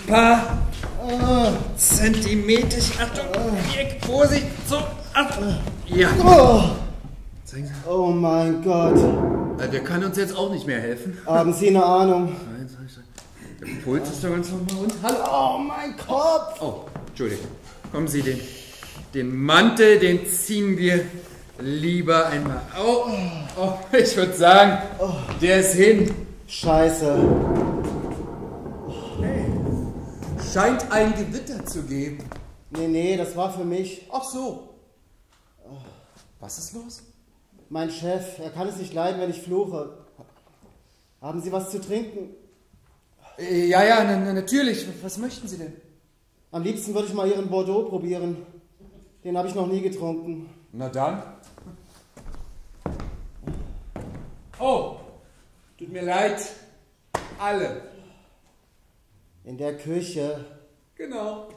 paar Zentimeter. Achtung, hier, Vorsicht, so. Ja. Oh mein Gott. Der kann uns jetzt auch nicht mehr helfen. Haben Sie eine Ahnung? Nein, der Puls ist doch ganz normal. Und hallo. Oh, mein Kopf. Oh, Entschuldigung. Kommen Sie, den Mantel, den ziehen wir lieber einmal. Oh, ich würde sagen, der ist hin. Scheiße. Hey, scheint ein Gewitter zu geben. Nee, das war für mich. Ach so. Was ist los? Mein Chef, er kann es nicht leiden, wenn ich fluche. Haben Sie was zu trinken? Ja, natürlich. Was möchten Sie denn? Am liebsten würde ich mal Ihren Bordeaux probieren. Den habe ich noch nie getrunken. Na dann. Oh, tut mir leid. Alle. In der Küche. Genau.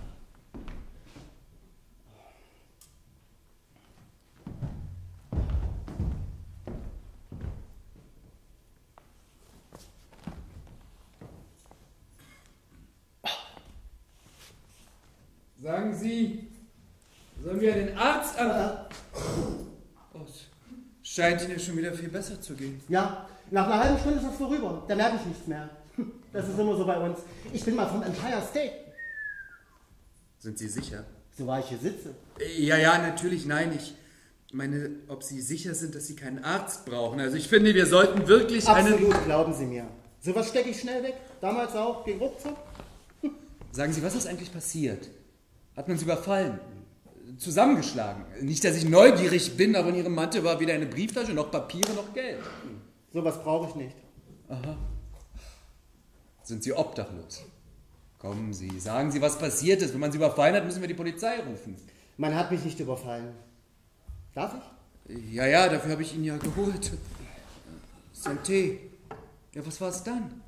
Sagen Sie, sollen wir den Arzt an... Oh, es scheint Ihnen schon wieder viel besser zu gehen. Ja, nach einer halben Stunde ist das vorüber. Da merke ich nichts mehr. Das ist immer so bei uns. Ich bin mal vom Empire State. Sind Sie sicher? So war ich hier sitze. Ja, natürlich, nein. Ich meine, ob Sie sicher sind, dass Sie keinen Arzt brauchen. Also ich finde, wir sollten wirklich Absolut, glauben Sie mir. Sowas stecke ich schnell weg. Damals auch, ging ruckzuck. Sagen Sie, was ist eigentlich passiert? Hat man Sie überfallen? Zusammengeschlagen? Nicht, dass ich neugierig bin, aber in Ihrem Mantel war weder eine Brieftasche, noch Papiere, noch Geld. Sowas brauche ich nicht. Aha. Sind Sie obdachlos? Kommen Sie, sagen Sie, was passiert ist. Wenn man Sie überfallen hat, müssen wir die Polizei rufen. Man hat mich nicht überfallen. Darf ich? Ja, dafür habe ich ihn ja geholt. Santé. Ja, was war es dann?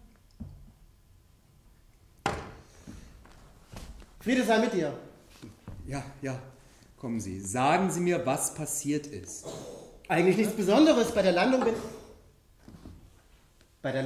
Friede sei mit dir. Ja. Kommen Sie, sagen Sie mir, was passiert ist. Eigentlich nichts Besonderes. Bei der Landung bin... Bei der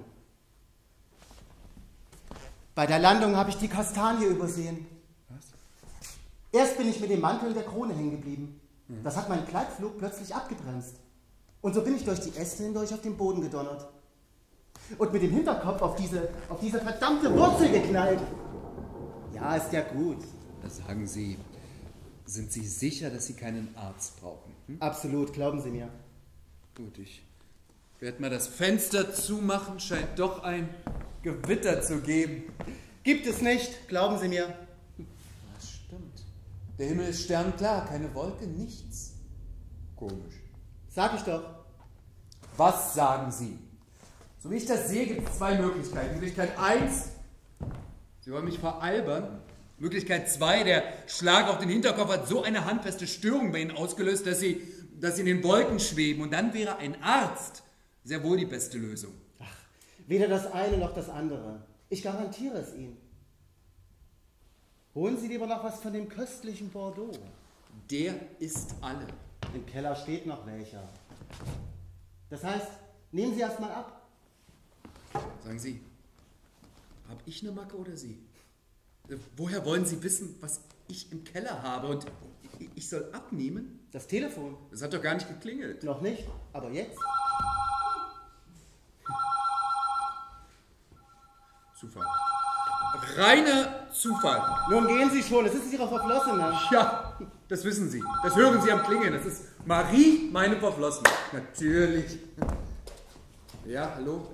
Landung habe ich die Kastanie übersehen. Was? Erst bin ich mit dem Mantel und der Krone hängen geblieben. Das hat meinen Gleitflug plötzlich abgebremst. Und so bin ich durch die Äste hindurch auf den Boden gedonnert. Und mit dem Hinterkopf auf diese verdammte Wurzel geknallt. Ja, ist ja gut. Sagen Sie, sind Sie sicher, dass Sie keinen Arzt brauchen? Absolut, glauben Sie mir. Gut, ich werde mal das Fenster zumachen. Scheint doch ein Gewitter zu geben. Gibt es nicht, glauben Sie mir. Das stimmt. Der Himmel ist sternklar, keine Wolke, nichts. Komisch. Sag ich doch. Was sagen Sie? So wie ich das sehe, gibt es zwei Möglichkeiten. Möglichkeit 1, Sie wollen mich veralbern. Möglichkeit 2, der Schlag auf den Hinterkopf hat so eine handfeste Störung bei Ihnen ausgelöst, dass Sie in den Wolken schweben. Und dann wäre ein Arzt sehr wohl die beste Lösung. Ach, weder das eine noch das andere. Ich garantiere es Ihnen. Holen Sie lieber noch was von dem köstlichen Bordeaux. Der ist alle. Im Keller steht noch welcher. Das heißt, nehmen Sie erst mal ab. Sagen Sie, habe ich eine Macke oder Sie? Woher wollen Sie wissen, was ich im Keller habe? Und ich soll abnehmen? Das Telefon. Das hat doch gar nicht geklingelt. Noch nicht, aber jetzt. Zufall. Reiner Zufall. Nun gehen Sie schon, es ist Ihre Verflossene. Ja, das wissen Sie. Das hören Sie am Klingeln. Das ist Marie, meine Verflossene. Natürlich. Ja, hallo?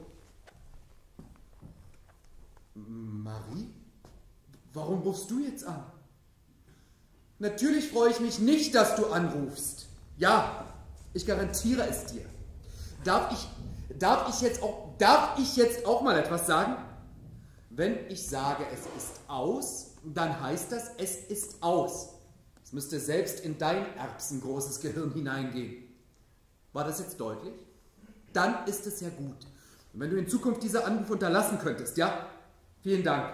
Marie? Warum rufst du jetzt an? Natürlich freue ich mich nicht, dass du anrufst. Ja, ich garantiere es dir. Darf ich jetzt auch mal etwas sagen? Wenn ich sage, es ist aus, dann heißt das, es ist aus. Es müsste selbst in dein erbsengroßes Gehirn hineingehen. War das jetzt deutlich? Dann ist es ja gut. Und wenn du in Zukunft diese Anrufe unterlassen könntest, ja? Vielen Dank.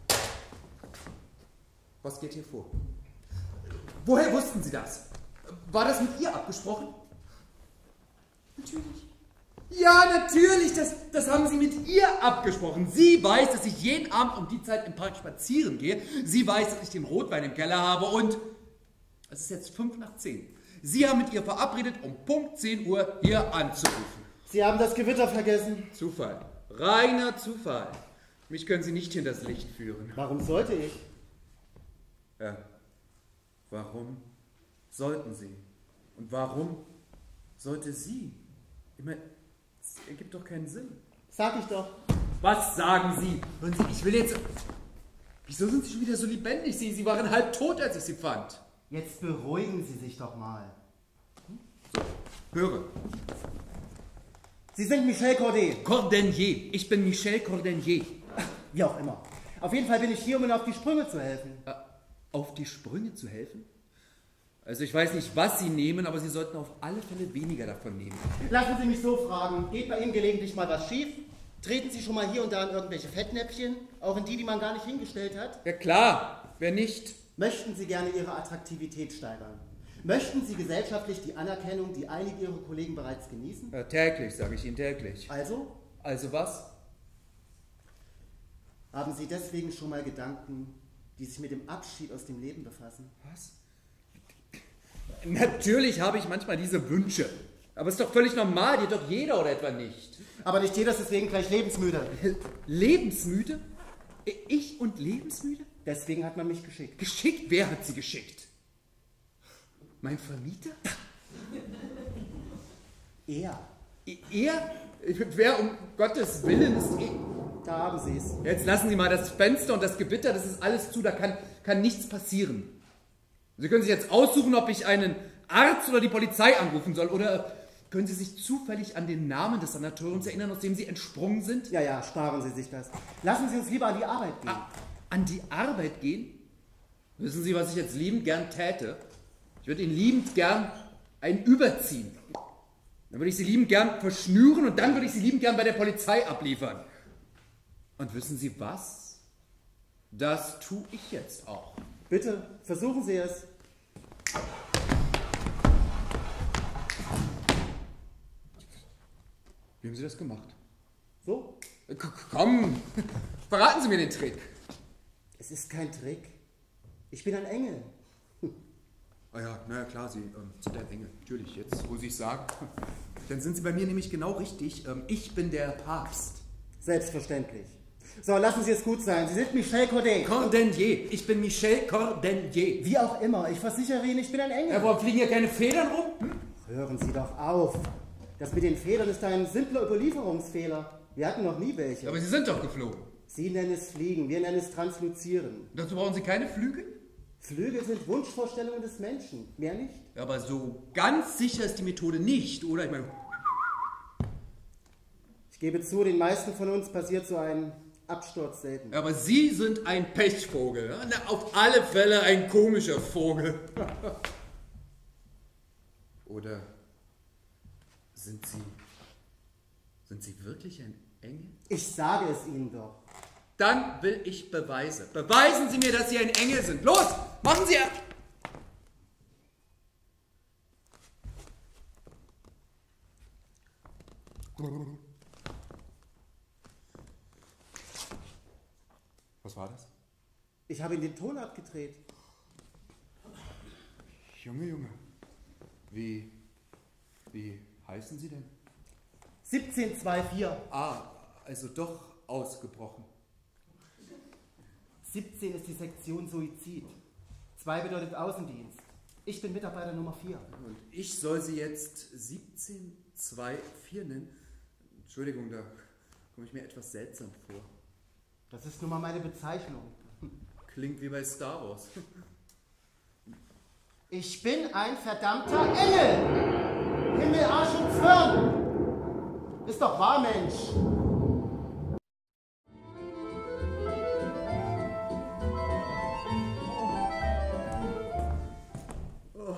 Was geht hier vor? Woher wussten Sie das? War das mit ihr abgesprochen? Natürlich. Ja, natürlich, das haben Sie mit ihr abgesprochen. Sie weiß, dass ich jeden Abend um die Zeit im Park spazieren gehe. Sie weiß, dass ich den Rotwein im Keller habe und es ist jetzt 5:10. Sie haben mit ihr verabredet, um Punkt 10 Uhr hier anzurufen. Sie haben das Gewitter vergessen. Zufall. Reiner Zufall. Mich können Sie nicht hinters Licht führen. Warum sollte ich? Ja, warum sollten Sie? Und warum sollte sie? Ich meine, es ergibt doch keinen Sinn. Sag ich doch. Was sagen Sie? Hören Sie, ich will jetzt... Wieso sind Sie schon wieder so lebendig? Sie waren halb tot, als ich Sie fand. Jetzt beruhigen Sie sich doch mal. So, höre. Sie sind Michel Corday. Cordenier. Ich bin Michel Cordenier. Wie auch immer. Auf jeden Fall bin ich hier, um Ihnen auf die Sprünge zu helfen. Auf die Sprünge zu helfen? Also ich weiß nicht, was Sie nehmen, aber Sie sollten auf alle Fälle weniger davon nehmen. Lassen Sie mich so fragen. Geht bei Ihnen gelegentlich mal was schief? Treten Sie schon mal hier und da in irgendwelche Fettnäpfchen? Auch in die man gar nicht hingestellt hat? Ja klar, wer nicht? Möchten Sie gerne Ihre Attraktivität steigern? Möchten Sie gesellschaftlich die Anerkennung, die einige Ihrer Kollegen bereits genießen? Ja, täglich, sage ich Ihnen, täglich. Also? Also was? Haben Sie deswegen schon mal Gedanken, die sich mit dem Abschied aus dem Leben befassen? Was? Natürlich habe ich manchmal diese Wünsche. Aber es ist doch völlig normal, die hat doch jeder oder etwa nicht. Aber nicht jeder ist deswegen gleich lebensmüde. Lebensmüde? Ich und lebensmüde? Deswegen hat man mich geschickt. Geschickt? Wer hat sie geschickt? Mein Vermieter? Er. Er? Wer um Gottes Willen ist er? Da haben Sie es. Jetzt lassen Sie mal das Fenster und das Gewitter, das ist alles zu, da kann nichts passieren. Sie können sich jetzt aussuchen, ob ich einen Arzt oder die Polizei anrufen soll, oder können Sie sich zufällig an den Namen des Sanatoriums erinnern, aus dem Sie entsprungen sind? Ja, ja, sparen Sie sich das. Lassen Sie uns lieber an die Arbeit gehen. An die Arbeit gehen? Wissen Sie, was ich jetzt liebend gern täte? Ich würde Ihnen liebend gern einen überziehen. Dann würde ich Sie liebend gern verschnüren und dann würde ich Sie liebend gern bei der Polizei abliefern. Und wissen Sie was? Das tue ich jetzt auch. Bitte, versuchen Sie es. Wie haben Sie das gemacht? So? Komm, verraten Sie mir den Trick. Es ist kein Trick. Ich bin ein Engel. Ah ja, naja klar, Sie sind ein Engel. Natürlich, jetzt wo Sie es sagen. Dann sind Sie bei mir nämlich genau richtig. Ich bin der Papst. Selbstverständlich. So, lassen Sie es gut sein. Sie sind Michel Corday. Cordenier. Ich bin Michel Cordenier. Wie auch immer. Ich versichere Ihnen, ich bin ein Engel. Ja, warum fliegen hier keine Federn rum? Hören Sie doch auf. Das mit den Federn ist ein simpler Überlieferungsfehler. Wir hatten noch nie welche. Aber Sie sind doch geflogen. Sie nennen es Fliegen, wir nennen es Transluzieren. Dazu brauchen Sie keine Flügel? Flügel sind Wunschvorstellungen des Menschen. Mehr nicht? Ja, aber so ganz sicher ist die Methode nicht, oder? Ich meine... Ich gebe zu, den meisten von uns passiert so ein Absturz selten. Aber Sie sind ein Pechvogel. Ja? Na, auf alle Fälle ein komischer Vogel. Oder sind Sie wirklich ein Engel? Ich sage es Ihnen doch. Dann will ich Beweise. Beweisen Sie mir, dass Sie ein Engel sind. Los, machen Sie... Was war das? Ich habe Ihnen den Ton abgedreht. Junge. Wie heißen Sie denn? 1724. Ah, also doch ausgebrochen. 17 ist die Sektion Suizid. 2 bedeutet Außendienst. Ich bin Mitarbeiter Nummer 4. Und ich soll Sie jetzt 1724 nennen? Entschuldigung, da komme ich mir etwas seltsam vor. Das ist nun mal meine Bezeichnung. Klingt wie bei Star Wars. Ich bin ein verdammter Engel! Himmel, Arsch und Zwirn! Ist doch wahr, Mensch! Oh.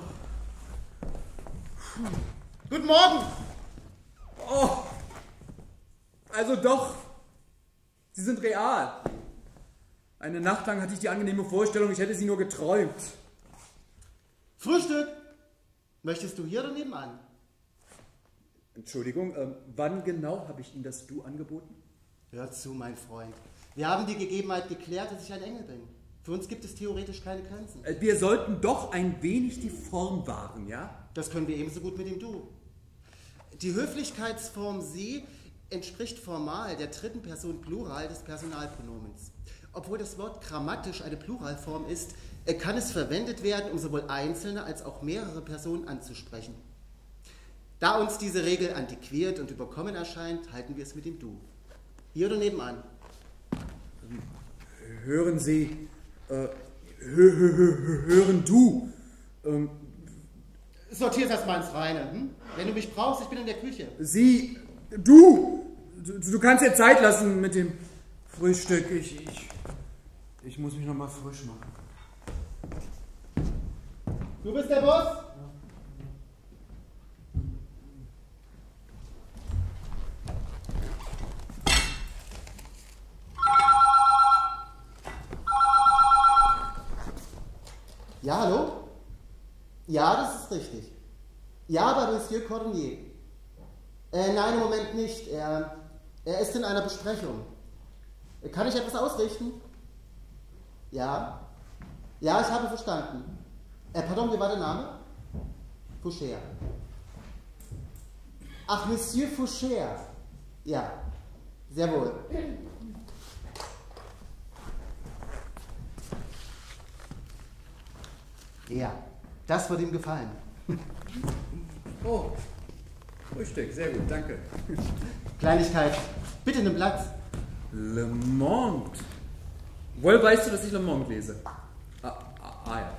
Guten Morgen! Oh, also doch, Sie sind real. Eine Nacht lang hatte ich die angenehme Vorstellung, ich hätte sie nur geträumt. Frühstück! Möchtest du hier oder nebenan? Entschuldigung, wann genau habe ich Ihnen das Du angeboten? Hör zu, mein Freund. Wir haben die Gegebenheit geklärt, dass ich ein Engel bin. Für uns gibt es theoretisch keine Grenzen. Wir sollten doch ein wenig die Form wahren, ja? Das können wir ebenso gut mit dem Du. Die Höflichkeitsform Sie entspricht formal der dritten Person Plural des Personalpronomens. Obwohl das Wort grammatisch eine Pluralform ist, kann es verwendet werden, um sowohl einzelne als auch mehrere Personen anzusprechen. Da uns diese Regel antiquiert und überkommen erscheint, halten wir es mit dem Du. Hier oder nebenan? Hören Sie, hören Du. Sortier's erstmal ins Reine. Hm? Wenn du mich brauchst, ich bin in der Küche. Sie, du kannst dir Zeit lassen mit dem Frühstück. Ich muss mich noch mal frisch machen. Du bist der Boss? Ja, hallo? Ja, das ist richtig. Ja, bei Monsieur Cordonnier. Nein, im Moment nicht. Er ist in einer Besprechung. Kann ich etwas ausrichten? Ja. Ja, ich habe verstanden. Pardon, wie war der Name? Foucher. Ach, Monsieur Foucher. Ja, sehr wohl. Ja, das wird ihm gefallen. Oh, Frühstück, sehr gut, danke. Kleinigkeit, bitte nimm Platz. Le Monde. Wohl weißt du, dass ich Le Monde lese? Ja.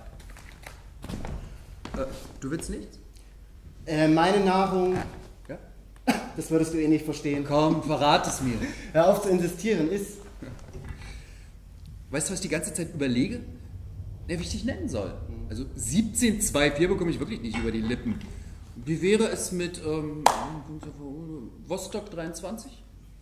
Du willst nichts? Meine Nahrung... Ja? Das würdest du eh nicht verstehen. Komm, verrat es mir. Hör auf zu insistieren, ist... Weißt du, was ich die ganze Zeit überlege? Wie ich dich nennen soll. Also 1724 bekomme ich wirklich nicht über die Lippen. Wie wäre es mit Vostok 23?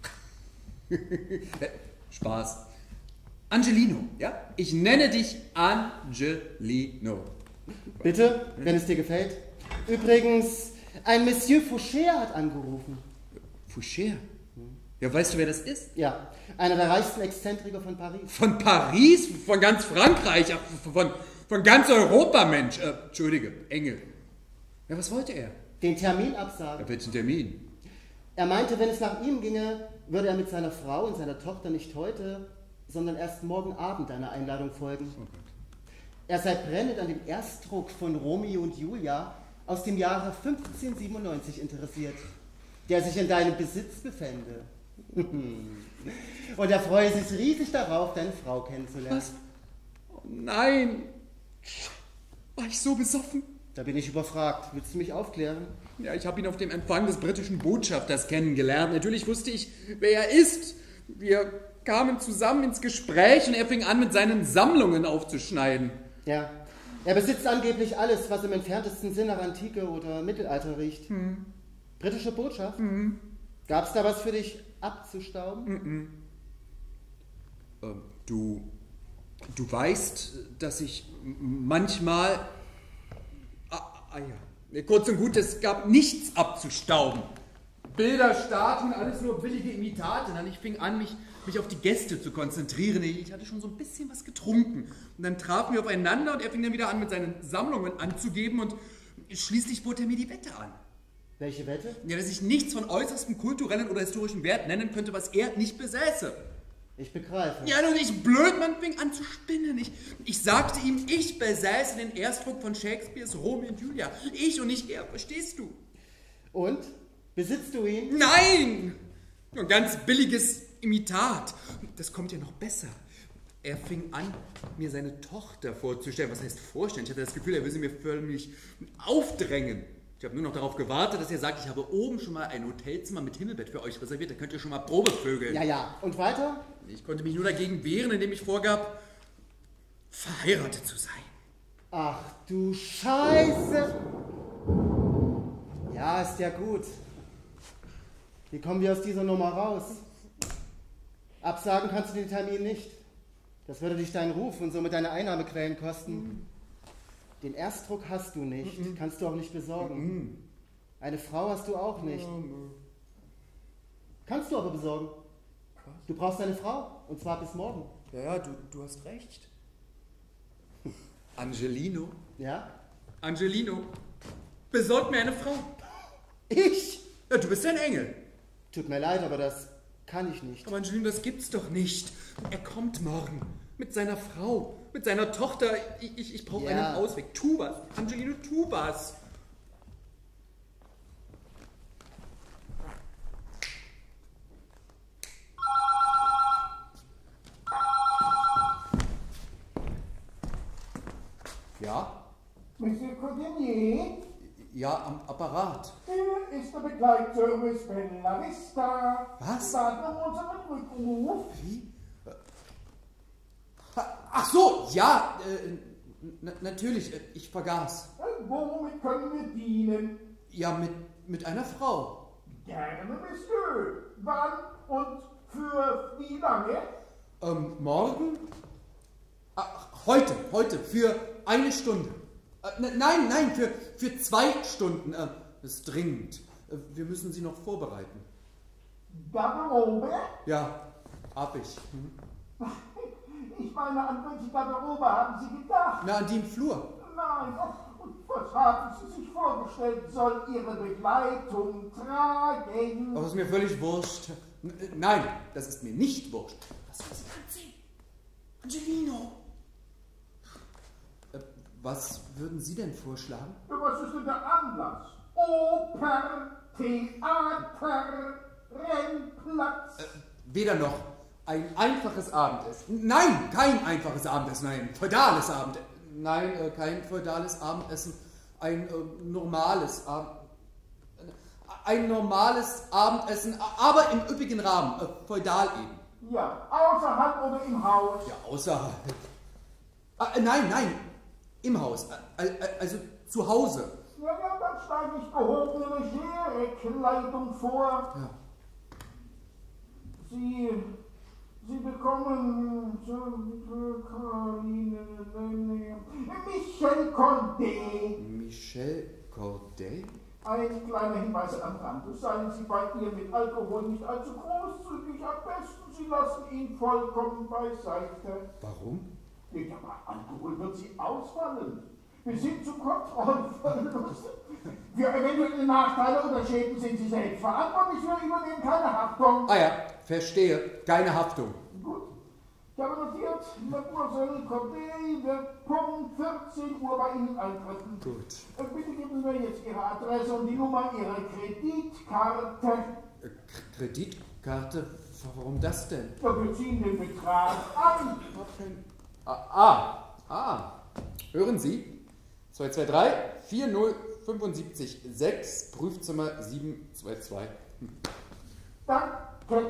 Spaß. Angelino, ja? Ich nenne dich Angelino. Bitte, wenn es dir gefällt. Übrigens, ein Monsieur Foucher hat angerufen. Foucher? Ja, weißt du, wer das ist? Ja, einer der reichsten Exzentriker von Paris. Von Paris? Von ganz Frankreich? Von ganz Europa, Mensch. Entschuldige, Engel. Ja, was wollte er? Den Termin absagen. Ja, welchen Termin? Er meinte, wenn es nach ihm ginge, würde er mit seiner Frau und seiner Tochter nicht heute, sondern erst morgen Abend einer Einladung folgen. Oh Gott. Er sei brennend an dem Erstdruck von Romeo und Julia aus dem Jahre 1597 interessiert, der sich in deinem Besitz befände. Und er freue sich riesig darauf, deine Frau kennenzulernen. Was? Oh nein. War ich so besoffen? Da bin ich überfragt. Willst du mich aufklären? Ja, ich habe ihn auf dem Empfang des britischen Botschafters kennengelernt. Natürlich wusste ich, wer er ist. Wir kamen zusammen ins Gespräch und er fing an, mit seinen Sammlungen aufzuschneiden. Ja, er besitzt angeblich alles, was im entferntesten Sinn nach Antike oder Mittelalter riecht. Britische Botschaft? Gab's da was für dich abzustauben? Du weißt, dass ich manchmal... ja. Kurz und gut, es gab nichts abzustauben. Bilder, Statuen, alles nur billige Imitate. Und ich fing an, mich auf die Gäste zu konzentrieren. Ich hatte schon so ein bisschen was getrunken. Und dann trafen wir aufeinander und er fing dann wieder an, mit seinen Sammlungen anzugeben. Und schließlich bot er mir die Wette an. Welche Wette? Ja, dass ich nichts von äußerstem kulturellen oder historischen Wert nennen könnte, was er nicht besäße. Ich begreife. Ja, nun, ich Blödmann fing an zu spinnen. Ich sagte ihm, ich besäße den Erstdruck von Shakespeares Romeo und Julia. Ich und nicht er, verstehst du? Und? Besitzt du ihn? Nein! Nur ein ganz billiges Imitat. Das kommt ja noch besser. Er fing an, mir seine Tochter vorzustellen. Was heißt vorstellen? Ich hatte das Gefühl, er will sie mir förmlich aufdrängen. Ich habe nur noch darauf gewartet, dass er sagt, ich habe oben schon mal ein Hotelzimmer mit Himmelbett für euch reserviert. Da könnt ihr schon mal Probevögeln. Ja. Und weiter? Ich konnte mich nur dagegen wehren, indem ich vorgab, verheiratet zu sein. Ach du Scheiße! Ja, ist ja gut. Wie kommen wir aus dieser Nummer raus? Absagen kannst du den Termin nicht. Das würde dich deinen Ruf und somit deine Einnahmequellen kosten. Den Erstdruck hast du nicht, kannst du auch nicht besorgen. Eine Frau hast du auch nicht. Kannst du aber besorgen. Du brauchst eine Frau, und zwar bis morgen. Ja, du hast recht. Angelino? Ja? Angelino, besorg mir eine Frau. Ich? Ja, du bist ein Engel. Tut mir leid, aber das kann ich nicht. Aber Angelino, das gibt's doch nicht. Er kommt morgen. Mit seiner Frau, mit seiner Tochter. Ich brauche einen Ausweg. Tu was. Angelino, tu was. Ja? Monsieur Cordelier? Ja, am Apparat. Hier ist der Begleitservice Bella Vista. Was? Warten um unseren Rückruf. Wie? Ach so, ja, natürlich, ich vergaß. Womit können wir dienen? Ja, mit einer Frau. Gerne, Monsieur. Wann und für wie lange? Morgen? Ach, heute, für eine Stunde. Nein, für 2 Stunden. Das ist dringend. Wir müssen sie noch vorbereiten. Garderobe? Ja, hab ich. Ich meine, an welche Garderobe haben Sie gedacht? Na, an die im Flur. Nein, und was haben Sie sich vorgestellt, soll Ihre Begleitung tragen? Aber das ist mir völlig wurscht. Nein, das ist mir nicht wurscht. Was soll sie anziehen? Angelino! Was würden Sie denn vorschlagen? Was ist denn der Anlass? Oper, Theater, Rennplatz. Weder noch. Ein einfaches Abendessen. Nein, kein einfaches Abendessen. Nein, feudales Abendessen. Nein, kein feudales Abendessen. Ein normales Abendessen, aber im üppigen Rahmen. Feudal eben. Ja, außerhalb oder im Haus? Ja, außerhalb. Nein, im Haus. Also zu Hause. Ja, dann schlage ich gehobene, legere Kleidung vor. Ja. Sie bekommen Michel Corday. Michel Corday? Ein kleiner Hinweis am Rande. Seien Sie bei ihr mit Alkohol nicht allzu großzügig. Am besten, Sie lassen ihn vollkommen beiseite. Warum? Ja, aber Alkohol wird Sie ausfallen. Wir sind zu Kontrollverlust. Für eventuelle Nachteile oder Schäden sind Sie selbst verantwortlich. Wir übernehmen keine Haftung. Ah ja, verstehe. Keine Haftung. Gut. Ich habe notiert, Mademoiselle Corday wird Punkt 14 Uhr bei Ihnen eintreffen. Gut. Bitte geben Sie mir jetzt Ihre Adresse und die Nummer Ihrer Kreditkarte. Kreditkarte? Warum das denn? Wir ziehen den Betrag an. Hören Sie? 223 4075 6, Prüfzimmer 722. Danke.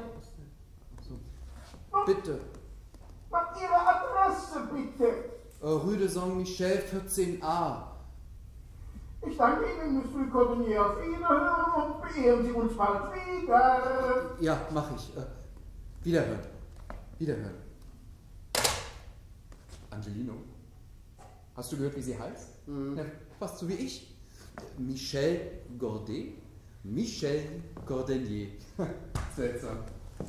Bitte. Ihre Adresse, bitte. Rue de Saint-Michel 14a. Ich danke Ihnen, Monsieur Cordelier, auf Wiederhören und beehren Sie uns bald wieder. Ja, mach ich. Wiederhören. Angelino, hast du gehört, wie sie heißt? Ja, fast so wie ich. Michel Corday. Michel Cordelier. Seltsam.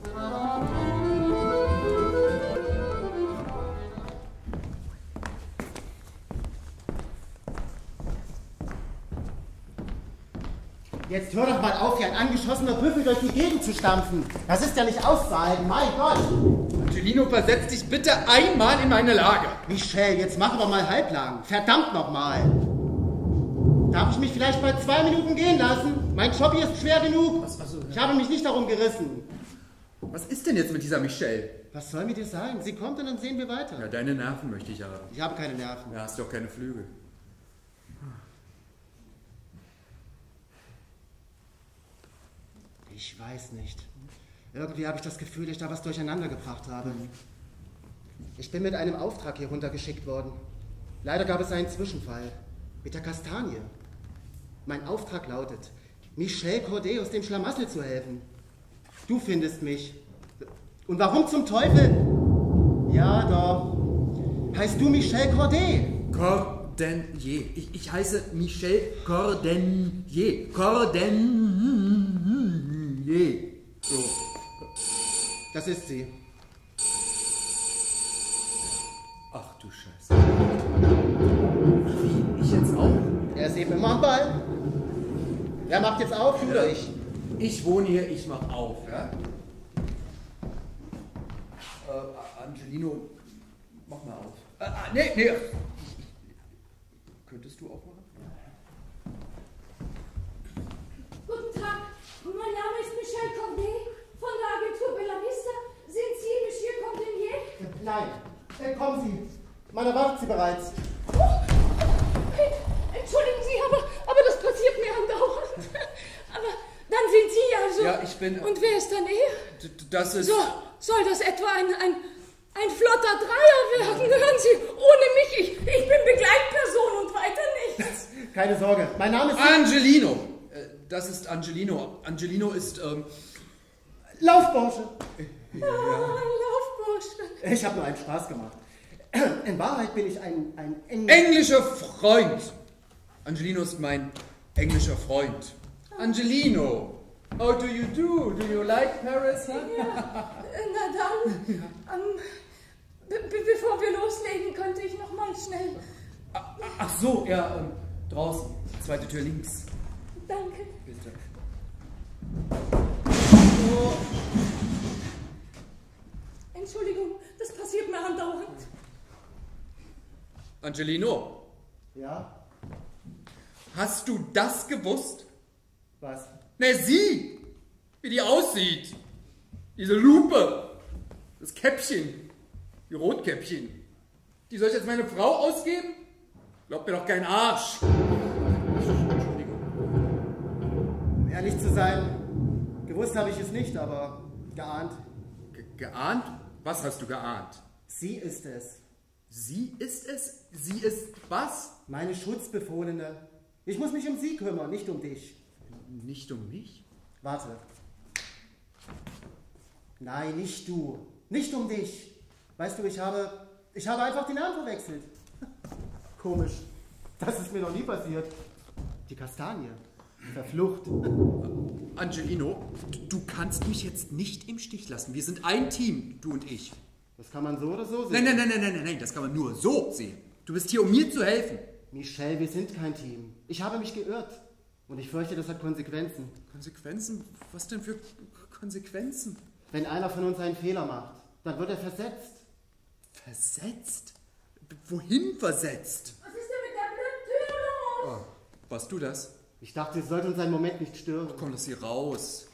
Jetzt hör doch mal auf, wie ein angeschossener Büffel durch die Gegend zu stampfen. Das ist ja nicht auszuhalten, mein Gott. Angelino, versetz dich bitte einmal in meine Lage. Michel, jetzt mach aber mal halblang. Verdammt nochmal. Darf ich mich vielleicht mal 2 Minuten gehen lassen? Mein Job hier ist schwer genug. Ich habe mich nicht darum gerissen. Was ist denn jetzt mit dieser Michelle? Was soll mit dir sein? Sie kommt und dann sehen wir weiter. Ja, deine Nerven möchte ich haben. Ich habe keine Nerven. Ja, hast doch keine Flügel. Ich weiß nicht. Irgendwie habe ich das Gefühl, dass ich da was durcheinander gebracht habe. Ich bin mit einem Auftrag hier runtergeschickt worden. Leider gab es einen Zwischenfall. Mit der Kastanie. Mein Auftrag lautet, Michel Corday aus dem Schlamassel zu helfen. Du findest mich. Und warum zum Teufel? Ja, doch. Heißt du Michel Corday? Cordenier. Ich heiße Michel Cordenier. Cordenier. So. Das ist sie. Ach du Scheiße. Wie? Ich jetzt auch? Er ist eben immer am Ball. Wer macht jetzt auf, du oder ich? Ich wohne hier, ich mach auf, ja? Angelino, mach mal auf. Nee. Könntest du aufmachen? Guten Tag, mein Name ist Michel Cordet von der Agentur Bella Vista. Sind Sie Monsieur Cordenier? Nein. Kommen Sie. Man erwartet Sie bereits. Entschuldigen Sie, aber das passiert mir andauernd. Aber dann sind Sie also... Ja, ich bin... Und wer ist dann er? Das ist... So, soll das etwa ein flotter Dreier werden? Hören Sie, ohne mich, ich bin Begleitperson und weiter nichts. Keine Sorge, mein Name ist... Angelino. Das ist Angelino. Angelino ist... Laufbursche. Ja. Laufbursche. Ich habe nur einen Spaß gemacht. In Wahrheit bin ich ein englischer Freund. Angelino ist mein englischer Freund. Angelino, how do you do? Do you like Paris? Huh? Ja, na dann, bevor wir loslegen, könnte ich noch mal schnell... Ach so, ja, draußen, zweite Tür links. Danke. Bitte. Oh. Entschuldigung, das passiert mir andauernd. Angelino, Ja? hast du das gewusst? Was? Na, sie! Wie die aussieht! Diese Lupe! Das Käppchen! Die Rotkäppchen! Die soll ich jetzt meine Frau ausgeben? Glaubt mir doch kein Arsch! Entschuldigung. Um ehrlich zu sein, gewusst habe ich es nicht, aber geahnt. Geahnt? Was hast du geahnt? Sie ist es. Sie ist es? Sie ist was? Meine Schutzbefohlene. Ich muss mich um sie kümmern, nicht um dich. Nicht um mich? Warte. Nein, nicht du. Nicht um dich. Weißt du, ich habe einfach die Namen verwechselt. Komisch. Das ist mir noch nie passiert. Die Kastanie. Verflucht. Angelino, du kannst mich jetzt nicht im Stich lassen. Wir sind ein Team, du und ich. Das kann man so oder so sehen. Nein, das kann man nur so sehen. Du bist hier, um mir zu helfen. Michel, wir sind kein Team. Ich habe mich geirrt. Und ich fürchte, das hat Konsequenzen. Konsequenzen? Was denn für Konsequenzen? Wenn einer von uns einen Fehler macht, dann wird er versetzt. Versetzt? Wohin versetzt? Was ist denn mit der blöden Tür los? Oh, warst du das? Ich dachte, es sollte uns einen Moment nicht stören. Komm, lass sie raus.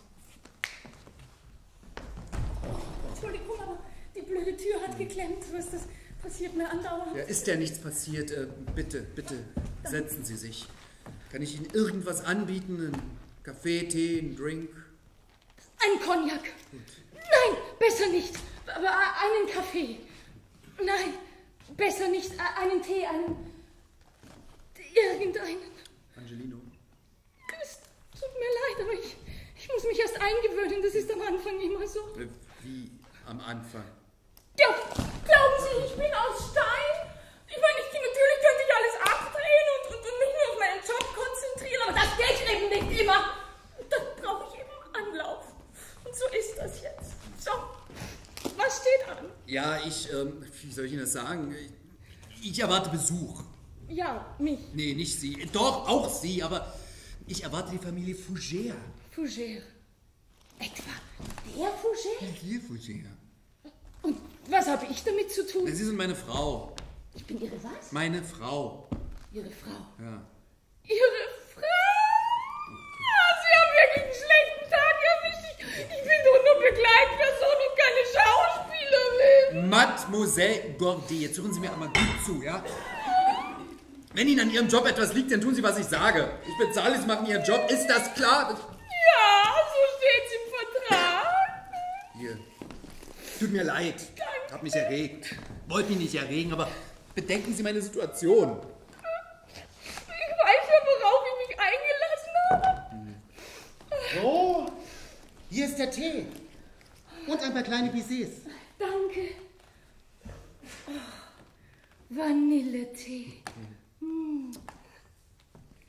Entschuldigung, aber die blöde Tür hat geklemmt. Was, das passiert mir andauernd. Ja, ist ja nichts passiert. Bitte, setzen Sie sich. Kann ich Ihnen irgendwas anbieten? Einen Kaffee, Tee, einen Drink? Ein Cognac. Nein, besser nicht. Aber einen Kaffee. Nein, besser nicht. Einen Tee, irgendeinen. Angelino. Es tut mir leid, aber ich muss mich erst eingewöhnen. Das ist am Anfang immer so. Wie am Anfang? Ja, glauben Sie, ich bin aus Stein? Ich meine, natürlich könnte ich alles abdrehen und mich nur auf meinen Job konzentrieren, aber das geht eben nicht immer. Da brauche ich eben Anlauf. Und so ist das jetzt. So, was steht an? Ja, wie soll ich Ihnen das sagen? Ich erwarte Besuch. Ja, mich. Nee, nicht Sie. Doch, auch Sie, aber ich erwarte die Familie Fougère. Fougère. Etwa der Fougère? Hier, Fougère. Und was habe ich damit zu tun? Sie sind meine Frau. Ich bin Ihre was? Meine Frau. Ihre Frau. Ja. Ihre Frau? Ja, Sie haben wirklich einen schlechten Tag erwischt. Ich bin doch nur Begleitperson und keine Schauspielerin. Mademoiselle Gordet, jetzt hören Sie mir einmal gut zu, ja? Wenn Ihnen an Ihrem Job etwas liegt, dann tun Sie, was ich sage. Ich bezahle, Sie machen Ihren Job. Ist das klar? Ja, so steht's im Vertrag. Hier. Tut mir leid. Ich hab mich erregt. Wollte mich nicht erregen, aber bedenken Sie meine Situation. Ich weiß ja, worauf ich mich eingelassen habe. So, hier ist der Tee. Und ein paar kleine Bisets. Danke. Oh, Vanilletee.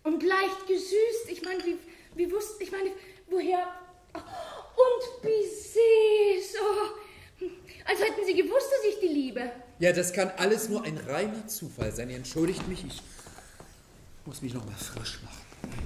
Und leicht gesüßt. Ich meine, wie wusste, ich meine, woher? Und Baiser. Oh. Als hätten Sie gewusst, dass ich die liebe. Ja, das kann alles nur ein reiner Zufall sein. Ihr entschuldigt mich, ich muss mich noch mal frisch machen.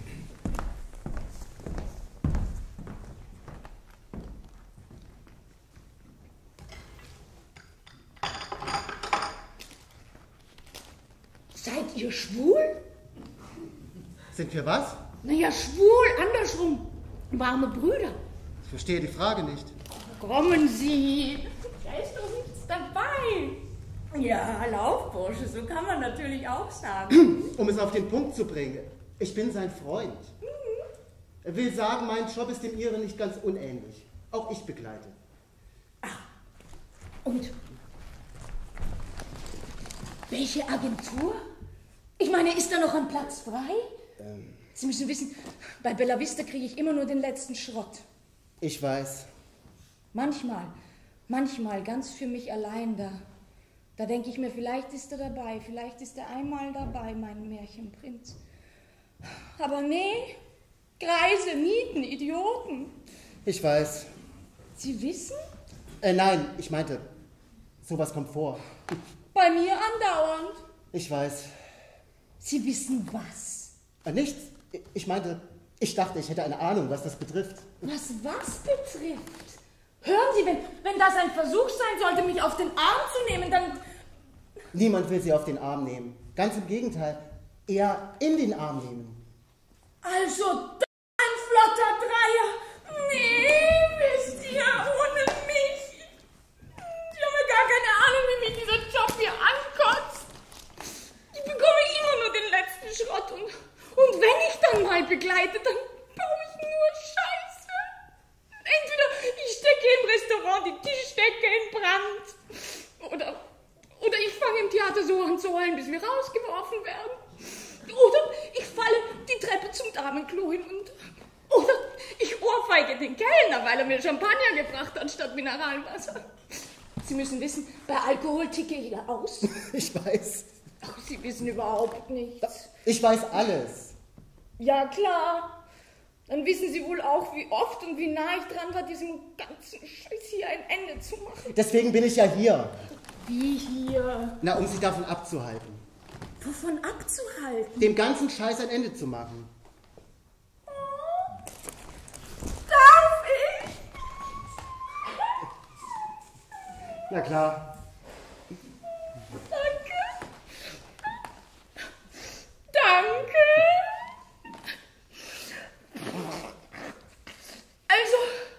Seid ihr schwul? Sind wir was? Naja, schwul, andersrum. Warme Brüder. Ich verstehe die Frage nicht. Kommen Sie. Da ist doch nichts dabei. Ja, Laufbursche, so kann man natürlich auch sagen. Um es auf den Punkt zu bringen, ich bin sein Freund. Er will sagen, mein Job ist dem Ihren nicht ganz unähnlich. Auch ich begleite. Und welche Agentur? Ich meine, ist da noch ein Platz frei? Sie müssen wissen, bei Bella Vista kriege ich immer nur den letzten Schrott. Ich weiß. Manchmal ganz für mich allein da. Da denke ich mir, vielleicht ist er dabei, vielleicht ist er einmal dabei, mein Märchenprinz. Aber nee, Greise, Nieten, Idioten. Ich weiß. Sie wissen? Nein, ich meinte, sowas kommt vor. Bei mir andauernd. Ich weiß. Sie wissen was? Nichts. Ich meinte, ich dachte, ich hätte eine Ahnung, was das betrifft. Was betrifft? Hören Sie, wenn das ein Versuch sein sollte, mich auf den Arm zu nehmen, dann... Niemand will Sie auf den Arm nehmen. Ganz im Gegenteil, eher in den Arm nehmen. Also, ein flotter Dreier. Nee, wisst ihr, ohne mich. Sie haben ja gar keine Ahnung, wie mich dieser Job hier ankotzt. Ich bekomme immer nur den letzten Schrott und wenn ich dann mal begleite, dann baue ich nur Scheiße. Entweder ich stecke im Restaurant die Tischdecke in Brand oder ich fange im Theater so an zu heulen, bis wir rausgeworfen werden. Oder ich falle die Treppe zum Damenklo hin oder ich ohrfeige den Kellner, weil er mir Champagner gebracht hat statt Mineralwasser. Sie müssen wissen, bei Alkohol ticke ich ja aus. Ich weiß. Ach, Sie wissen überhaupt nichts. Ich weiß alles. Ja, klar. Dann wissen Sie wohl auch, wie oft und wie nah ich dran war, diesem ganzen Scheiß hier ein Ende zu machen. Deswegen bin ich ja hier. Wie hier? Na, um Sie davon abzuhalten. Wovon abzuhalten? Dem ganzen Scheiß ein Ende zu machen. Darf ich? Na klar. Danke. Also,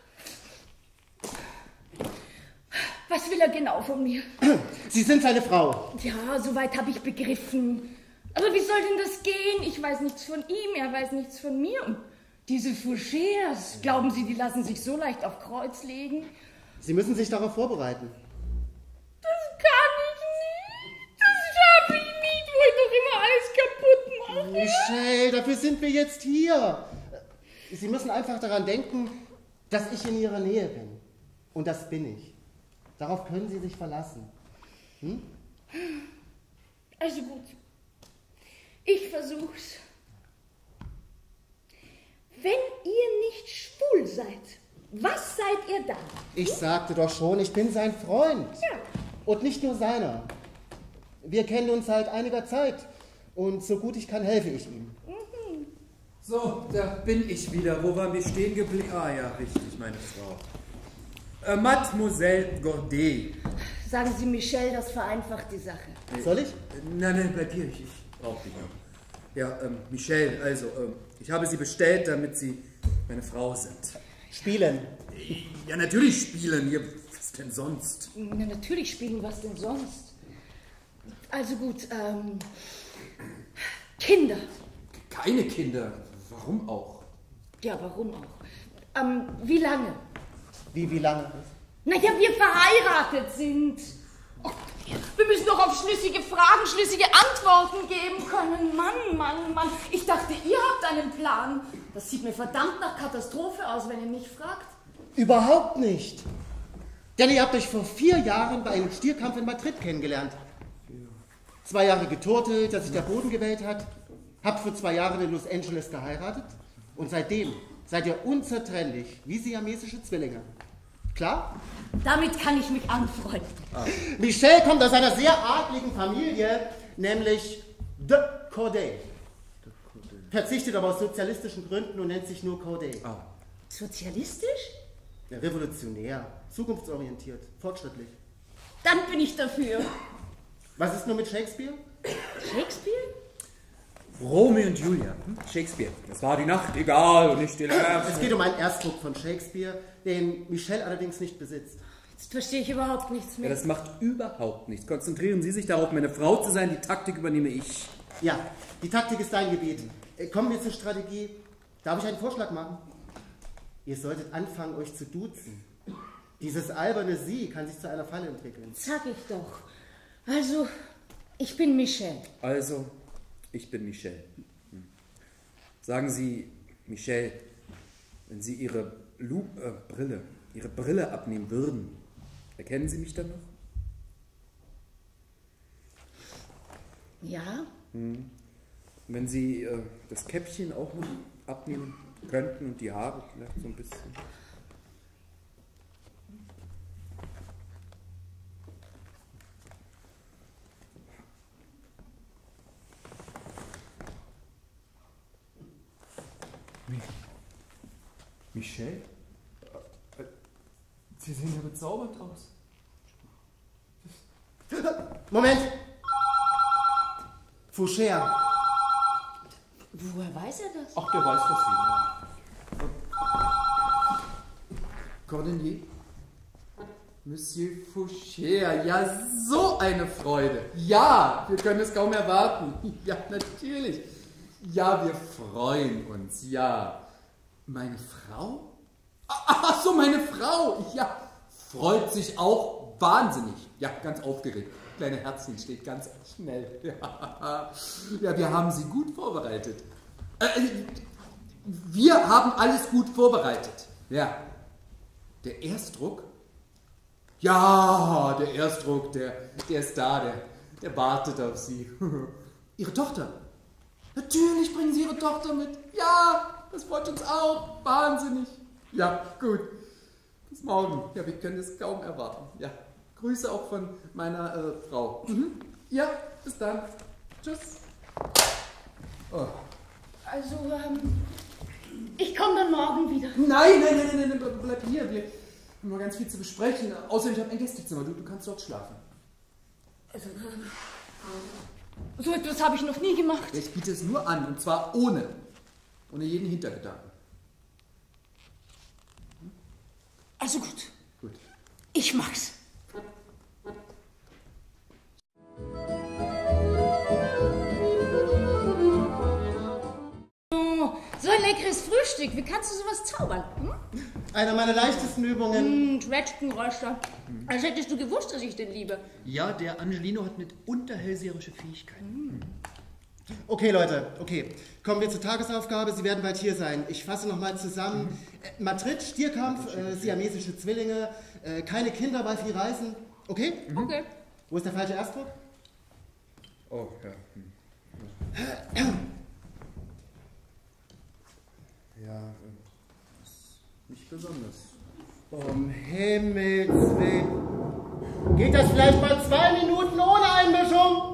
was will er genau von mir? Sie sind seine Frau. Ja, soweit habe ich begriffen. Aber wie soll denn das gehen? Ich weiß nichts von ihm, er weiß nichts von mir. Und diese Fouchers, glauben Sie, die lassen sich so leicht auf Kreuz legen? Sie müssen sich darauf vorbereiten. Das kann ich nicht. Das schaffe ich nicht, wo ich doch immer alles kaputt mache. Michelle, dafür sind wir jetzt hier. Sie müssen einfach daran denken, dass ich in Ihrer Nähe bin. Und das bin ich. Darauf können Sie sich verlassen. Hm? Also gut. Ich versuch's. Wenn ihr nicht schwul seid, was seid ihr dann? Ich sagte doch schon, ich bin sein Freund. Ja. Und nicht nur seiner. Wir kennen uns seit einiger Zeit. Und so gut ich kann, helfe ich ihm. So, da bin ich wieder. Wo waren wir stehen geblieben? Ah ja, richtig, meine Frau. Mademoiselle Gordet. Sagen Sie, Michelle, das vereinfacht die Sache. Soll ich? Nein, bleib hier, ich brauche dich noch. Ja, Michelle, also, ich habe Sie bestellt, damit Sie meine Frau sind. Spielen. Ja, natürlich spielen. Ja, was denn sonst? Na, natürlich spielen, was denn sonst? Also gut, Kinder. Keine Kinder. Warum auch? Ja, warum auch? Wie lange? Wie lange? Naja, wir verheiratet sind. Oh, wir müssen doch auf schlüssige Fragen schlüssige Antworten geben können. Mann. Ich dachte, ihr habt einen Plan. Das sieht mir verdammt nach Katastrophe aus, wenn ihr mich fragt. Überhaupt nicht. Denn ihr habt euch vor 4 Jahren bei einem Stierkampf in Madrid kennengelernt. 2 Jahre geturtelt, dass sich der Boden gewählt hat. habt für 2 Jahre in Los Angeles geheiratet und seitdem seid ihr unzertrennlich, wie siamesische Zwillinge. Klar? Damit kann ich mich anfreunden. Michel kommt aus einer sehr adligen Familie, nämlich de Corday. Verzichtet aber aus sozialistischen Gründen und nennt sich nur Corday. Sozialistisch? Ja, revolutionär, zukunftsorientiert, fortschrittlich. Dann bin ich dafür. Was ist nur mit Shakespeare? Shakespeare? Romeo und Julia. Shakespeare. Das war die Nachtigall und nicht die Lampe. Es geht um einen Erstdruck von Shakespeare, den Michel allerdings nicht besitzt. Jetzt verstehe ich überhaupt nichts Ja, mehr. das macht überhaupt nichts. Konzentrieren Sie sich darauf, meine Frau zu sein. Die Taktik übernehme ich. Ja, die Taktik ist dein Gebiet. Kommen wir zur Strategie. Darf ich einen Vorschlag machen? Ihr solltet anfangen, euch zu duzen. Dieses alberne Sie kann sich zu einer Falle entwickeln. Sag ich doch. Also, ich bin Michel. Also, ich bin Michel. Sagen Sie, Michel, wenn Sie Ihre Brille abnehmen würden, erkennen Sie mich dann noch? Ja? Und wenn Sie das Käppchen auch noch abnehmen könnten und die Haare vielleicht so ein bisschen. Michel? Sie sehen ja bezaubert aus. Moment! Foucher. Woher weiß er das? Ach, der weiß das wieder. Cordelier? Monsieur Foucher, ja, so eine Freude. Ja, wir können es kaum erwarten. Ja, natürlich. Ja, wir freuen uns, ja. Meine Frau? Ach so, meine Frau. Ja, freut sich auch wahnsinnig. Ja, ganz aufgeregt. Kleine Herzchen steht ganz schnell. Ja, ja, wir haben sie gut vorbereitet. Wir haben alles gut vorbereitet. Ja. Der Erstdruck? Ja, der Erstdruck, der ist da, der wartet auf Sie. Ihre Tochter? Natürlich bringen Sie Ihre Tochter mit. Ja, das freut uns auch. Wahnsinnig. Ja, gut. Bis morgen. Ja, wir können es kaum erwarten. Ja, Grüße auch von meiner Frau. Ja, bis dann. Tschüss. Oh. Also, ich komme dann morgen wieder. Nein, bleib hier. Wir haben noch ganz viel zu besprechen. Außerdem, ich habe ein Gästezimmer. Du kannst dort schlafen. Also, so etwas habe ich noch nie gemacht. Ich biete es nur an, und zwar ohne jeden Hintergedanken. Also gut. Gut. Ich mag's. Oh, so ein leckeres Frühstück. Wie kannst du sowas zaubern? Eine meiner leichtesten Übungen. Schwätzchengeräusch. Als hättest du gewusst, dass ich den liebe. Ja, der Angelino hat mitunter hellseherische Fähigkeiten. Okay, Leute, okay. Kommen wir zur Tagesaufgabe. Sie werden bald hier sein. Ich fasse nochmal zusammen. Madrid, Stierkampf, siamesische Zwillinge, keine Kinder bei viel Reisen. Okay? Okay. Wo ist der falsche Erstdruck? Oh, ja. Ja, nicht besonders. Um Himmels Willen. Geht das vielleicht mal 2 Minuten ohne Einmischung?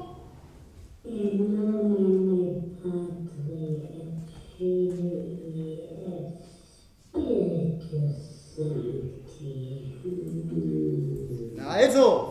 Na also.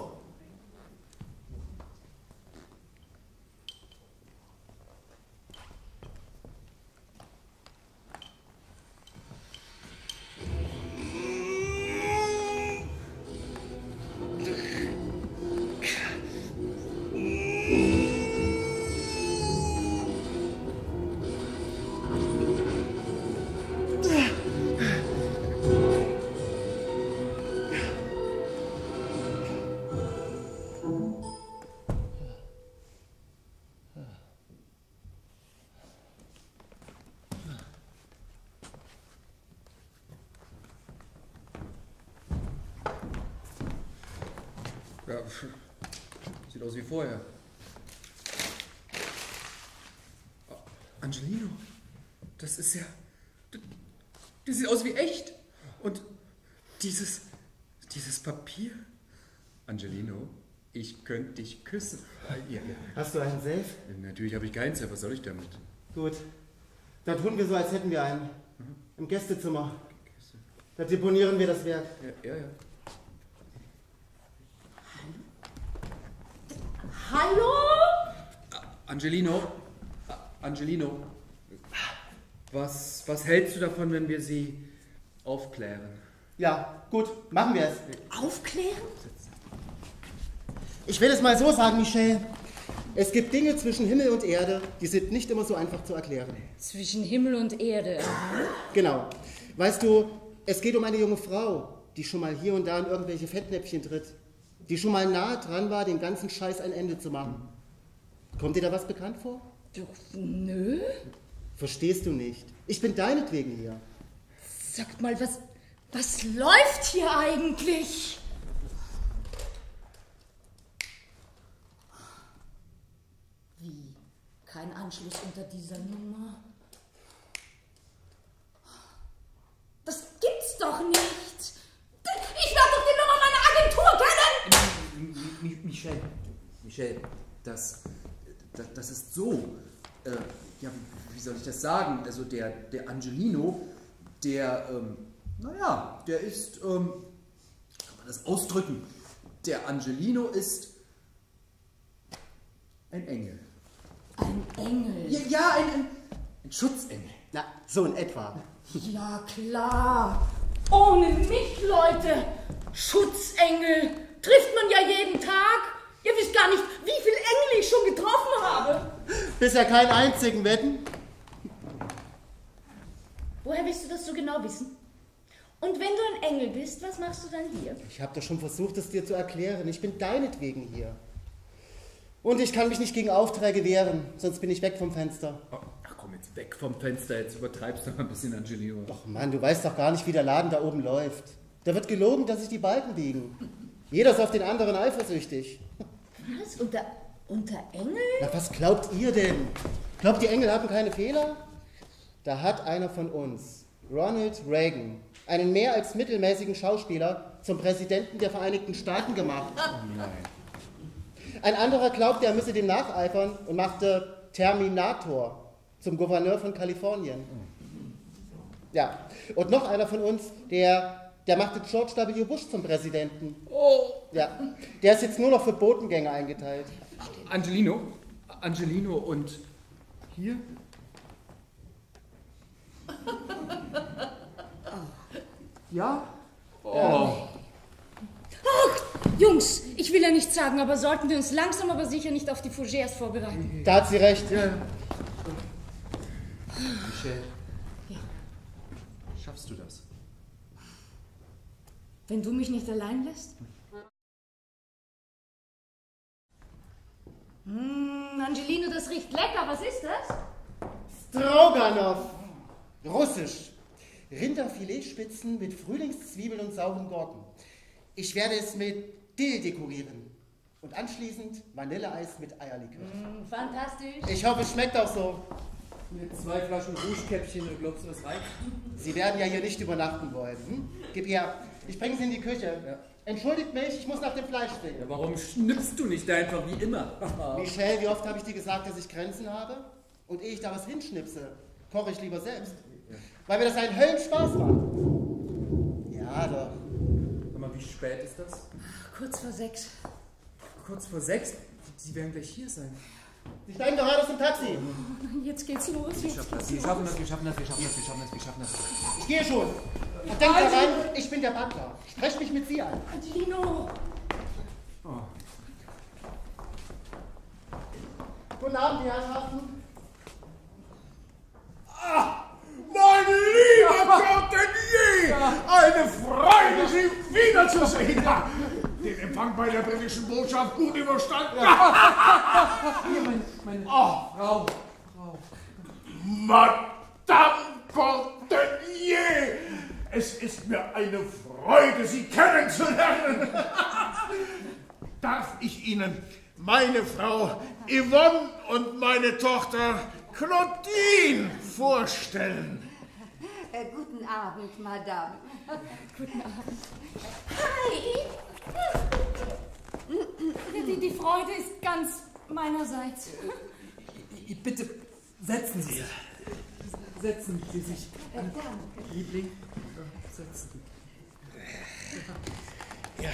Ja, sieht aus wie vorher. Angelino, das ist ja... Das sieht aus wie echt. Und dieses Papier... Angelino, ich könnte dich küssen. Ja. Hast du einen Safe? Natürlich habe ich keinen Safe. Was soll ich damit? Gut. Dann tun wir so, als hätten wir einen. Im Gästezimmer. Da deponieren wir das Werk. Ja. Hallo? Angelino, was hältst du davon, wenn wir sie aufklären? Ja, gut, machen wir es. Aufklären? Ich will es mal so sagen, Michel. Es gibt Dinge zwischen Himmel und Erde, die sind nicht immer so einfach zu erklären. Zwischen Himmel und Erde. Genau. Weißt du, es geht um eine junge Frau, die schon mal hier und da in irgendwelche Fettnäpfchen tritt. Die schon mal nahe dran war, dem ganzen Scheiß ein Ende zu machen. Kommt dir da was bekannt vor? Doch, nö. Verstehst du nicht? Ich bin deinetwegen hier. Sagt mal, was läuft hier eigentlich? Wie? Kein Anschluss unter dieser Nummer? Das gibt's doch nicht! Ich werde doch die Nummer meiner Agentur kennen! Michel, das ist so. Ja, wie soll ich das sagen? Also der Angelino, der ist, kann man das ausdrücken? Der Angelino ist ein Engel. Ein Engel? Ja, ein Schutzengel. Na, so in etwa. Ja, klar. Ohne mich, Leute. Schutzengel. Trifft man ja jeden Tag. Ihr wisst gar nicht, wie viele Engel ich schon getroffen habe. Bisher keinen einzigen, wetten? Woher willst du das so genau wissen? Und wenn du ein Engel bist, was machst du dann hier? Ich habe doch schon versucht, es dir zu erklären. Ich bin deinetwegen hier. Und ich kann mich nicht gegen Aufträge wehren, sonst bin ich weg vom Fenster. Ach komm, jetzt weg vom Fenster, jetzt übertreibst du mal ein bisschen, Angelino. Ach Mann, du weißt doch gar nicht, wie der Laden da oben läuft. Da wird gelogen, dass sich die Balken biegen. Jeder ist auf den anderen eifersüchtig. Was? Unter Engel? Na, was glaubt ihr denn? Glaubt ihr, Engel haben keine Fehler? Da hat einer von uns, Ronald Reagan, einen mehr als mittelmäßigen Schauspieler zum Präsidenten der Vereinigten Staaten gemacht. Oh nein. Ein anderer glaubte, er müsse dem nacheifern und machte Terminator zum Gouverneur von Kalifornien. Ja, und noch einer von uns, der machte George W. Bush zum Präsidenten. Oh. Ja, der ist jetzt nur noch für Botengänge eingeteilt. Angelino und hier? Ja? Oh. Ach, Jungs, ich will ja nichts sagen, aber sollten wir uns langsam aber sicher nicht auf die Fougères vorbereiten? Da hat sie recht. Ja. Michel. Ja. Schaffst du das? Wenn du mich nicht allein lässt? Angelino, das riecht lecker. Was ist das? Stroganoff. Russisch. Rinderfiletspitzen mit Frühlingszwiebeln und sauren Gurken. Ich werde es mit Dill dekorieren. Und anschließend Vanilleeis mit Eierlikör. Fantastisch. Ich hoffe, es schmeckt auch so. Mit 2 Flaschen Rougekäppchen, glaubst du, das reicht? Sie werden ja hier nicht übernachten wollen. Hm? Gib her. Ich bringe Sie in die Küche. Ja. Entschuldigt mich, ich muss nach dem Fleisch sehen. Ja, warum schnippst du nicht einfach wie immer? Michel, wie oft habe ich dir gesagt, dass ich Grenzen habe? Und ehe ich da was hinschnipse, koche ich lieber selbst. Ja. Weil mir das einen Höllenspaß macht. Ja, doch. Sag mal, wie spät ist das? Kurz vor 6. Kurz vor 6? Sie werden gleich hier sein. Sie steigen gerade aus dem Taxi. Oh nein, jetzt geht's los. Wir schaffen das. Ich gehe schon. Und denkt daran, ich bin der Butler. Sprecht mich mit Sie an. Angelino. Oh. Guten Abend, die Herrschaften. Ah, mein lieber Contenier! Eine Freude, Sie wiederzusehen! Den Empfang bei der britischen Botschaft gut überstanden. Hier, meine Frau. Madame Contenier! Es ist mir eine Freude, Sie kennenzulernen. Darf ich Ihnen meine Frau Yvonne und meine Tochter Claudine vorstellen. Guten Abend, Madame. Guten Abend. Hi! Die Freude ist ganz meinerseits. Bitte setzen Sie. Setzen Sie sich. Danke. Liebling, setzen. Ja.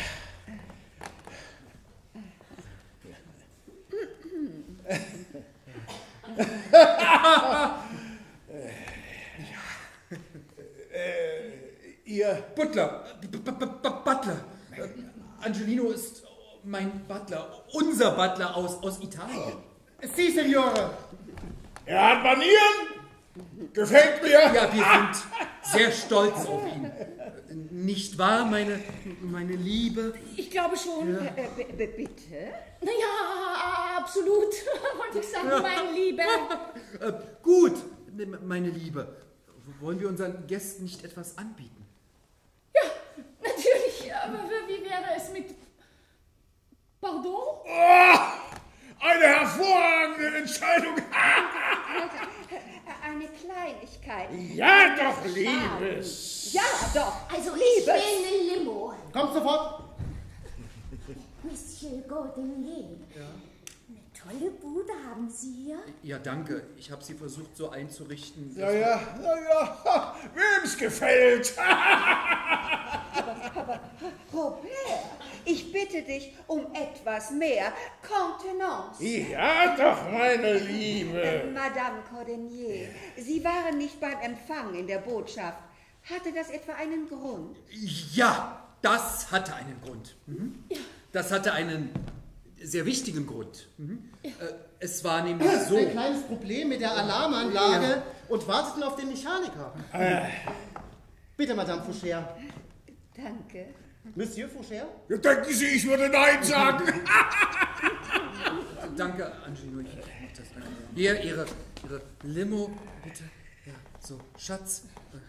Ihr Butler. Butler. Angelino ist mein Butler. Unser Butler aus Italien. Sie, Signore. Er hat Manieren. Gefällt mir. Ja, wir sind sehr stolz auf ihn. Nicht wahr, meine Liebe? Ich glaube schon. Bitte? Naja, absolut, wollte ich sagen, mein Lieber. Gut, meine Liebe. Wollen wir unseren Gästen nicht etwas anbieten? Ja, natürlich, aber wie wäre es mit... Pardon? Oh, eine hervorragende Entscheidung. Eine Kleinigkeit. Ja doch, Liebes. Ja, doch. Also ich will eine Limo. Kommt sofort. Monsieur Gordinier. Ja? Eine tolle Bude haben Sie hier. Ja, danke. Ich habe sie versucht so einzurichten. Ja. Wem's gefällt. Robert, ich bitte dich um etwas mehr Contenance. Ja doch, meine Liebe. Madame Cordenier, Sie waren nicht beim Empfang in der Botschaft. Hatte das etwa einen Grund? Ja, das hatte einen Grund. Ja. Das hatte einen sehr wichtigen Grund. Es war nämlich so... Ein kleines Problem mit der Alarmanlage und warteten auf den Mechaniker. Bitte, Madame Foucher. Danke. Monsieur Foucher? Ja, denken Sie, ich würde Nein sagen? Danke, Angelino. Ich mach das. Hier, Ihre Limo, bitte. Ja, so, Schatz.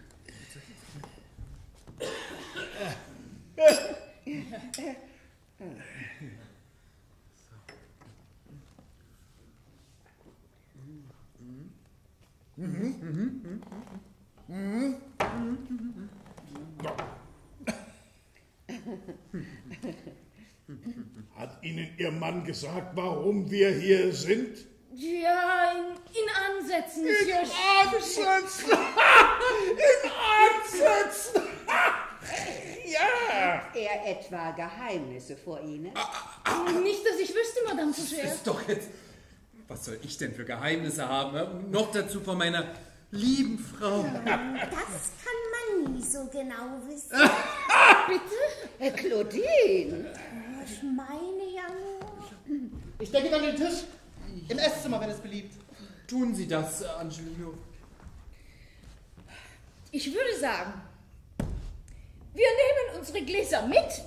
Hat Ihnen Ihr Mann gesagt, warum wir hier sind? Ja, in Ansätzen, Monsieur. Ansätzen! In Ansätzen! Ja! Er etwa Geheimnisse vor Ihnen? Nicht, dass ich wüsste, Madame Foucher. Ist doch jetzt... Was soll ich denn für Geheimnisse haben? Und noch dazu von meiner lieben Frau. Das kann man nie so genau wissen. Bitte? Claudine! Ich meine ja nur... Ich denke an den Tisch. Im Esszimmer, wenn es beliebt. Tun Sie das, Angelino. Ich würde sagen, wir nehmen unsere Gläser mit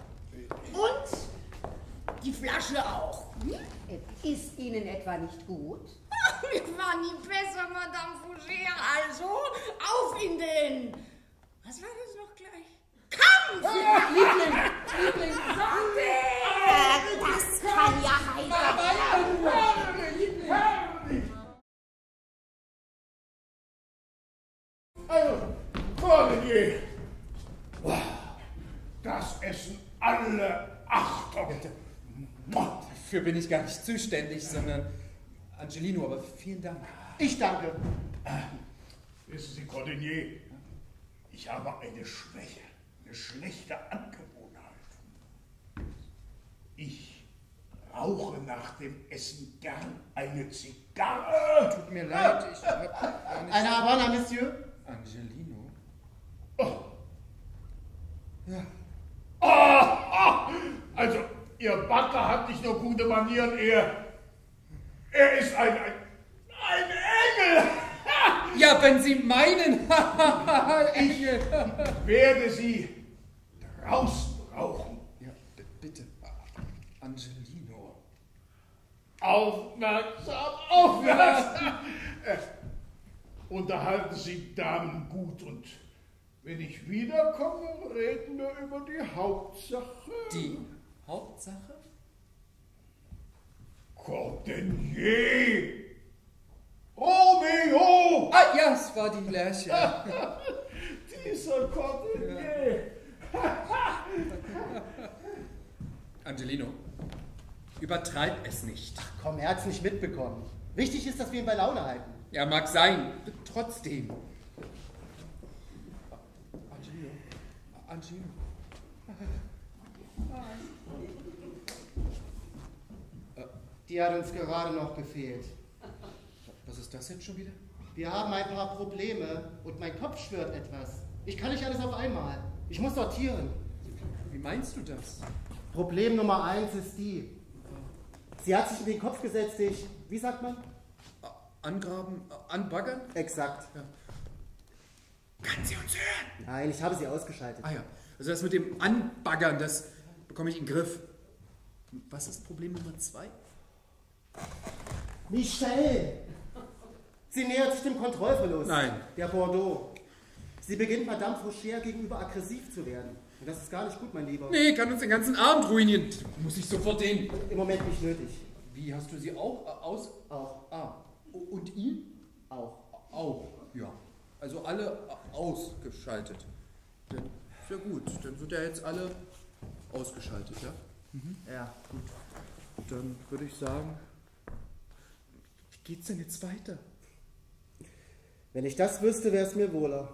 und die Flasche auch. Ist Ihnen etwa nicht gut? Wir waren nie besser, Madame Foucher. Also, auf in den... Was war das noch gleich? Kampf! Liebling, Sonde! Das kann ja heiter. Also, Cordenier. Das Essen alle Achtung. Dafür bin ich gar nicht zuständig, sondern Angelino, aber vielen Dank. Ich danke. Wissen Sie, Cordenier, ich habe eine Schwäche, eine schlechte Angewohnheit. Ich rauche nach dem Essen gern eine Zigarre. Tut mir leid, ich habe gar nicht... Eine Havana, Monsieur. Angelino? Oh. Ja. Also, Ihr Butler hat nicht nur gute Manieren, er ist ein Engel. Ja, wenn Sie meinen... Ich werde Sie draußen rauchen. Ja, bitte. Angelino. Aufmerksam, aufmerksam. Unterhalten Sie Damen gut und wenn ich wiederkomme, reden wir über die Hauptsache. Die Hauptsache? Cordenier. Romeo! Ah, ja, es war die Lerche. Dieser Cordelier! Angelino, übertreib es nicht. Komm, er hat's nicht mitbekommen. Wichtig ist, dass wir ihn bei Laune halten. Ja, mag sein. Trotzdem. Angelino. Die hat uns gerade noch gefehlt. Was ist das jetzt schon wieder? Wir haben ein paar Probleme und mein Kopf schwirrt etwas. Ich kann nicht alles auf einmal. Ich muss sortieren. Wie meinst du das? Problem Nummer 1 ist die. Sie hat sich in den Kopf gesetzt, wie sagt man? Angraben, anbaggern? Exakt. Ja. Kann sie uns hören? Nein, ich habe sie ausgeschaltet. Ah ja, also das mit dem Anbaggern, das bekomme ich in den Griff. Was ist Problem Nummer 2? Michelle! Sie nähert sich dem Kontrollverlust. Nein. Der Bordeaux. Sie beginnt Madame Fauchère gegenüber aggressiv zu werden. Und das ist gar nicht gut, mein Lieber. Nee, kann uns den ganzen Abend ruinieren. Muss ich sofort den... Im Moment nicht nötig. Wie, hast du sie auch Auch. Ah, und ihn? Auch. Auch, ja. Also alle ausgeschaltet. Dann ist ja gut, dann sind ja jetzt alle ausgeschaltet, ja? Ja, gut. Dann würde ich sagen, wie geht's denn jetzt weiter? Wenn ich das wüsste, wäre es mir wohler.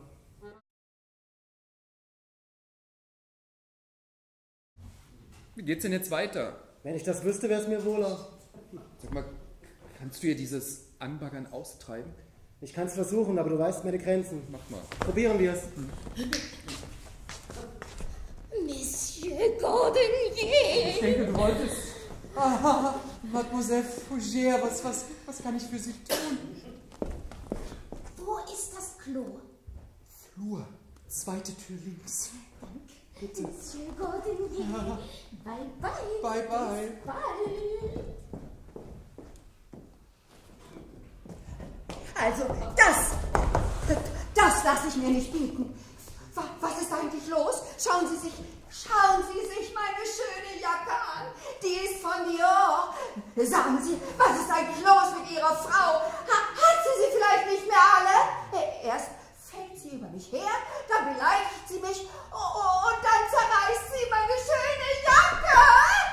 Wie geht's denn jetzt weiter? Wenn ich das wüsste, wäre es mir wohler. Sag mal, kannst du hier dieses Anbaggern austreiben? Ich kann es versuchen, aber du weißt meine Grenzen. Mach mal. Probieren wir es. Monsieur Cordelier! Ich denke, du wolltest... Ah, Mademoiselle Fougère, was kann ich für Sie tun? Wo ist das Klo? Flur, zweite Tür links. Bitte. Monsieur Cordelier! Bye, bye! Bye, bye. Bis bald! Also, das lasse ich mir nicht bieten. Was ist eigentlich los? Schauen Sie sich meine schöne Jacke an. Die ist von Dior. Sagen Sie, was ist eigentlich los mit Ihrer Frau? Hat sie vielleicht nicht mehr alle? Erst fällt sie über mich her, dann beleidigt sie mich und dann zerreißt sie meine schöne Jacke.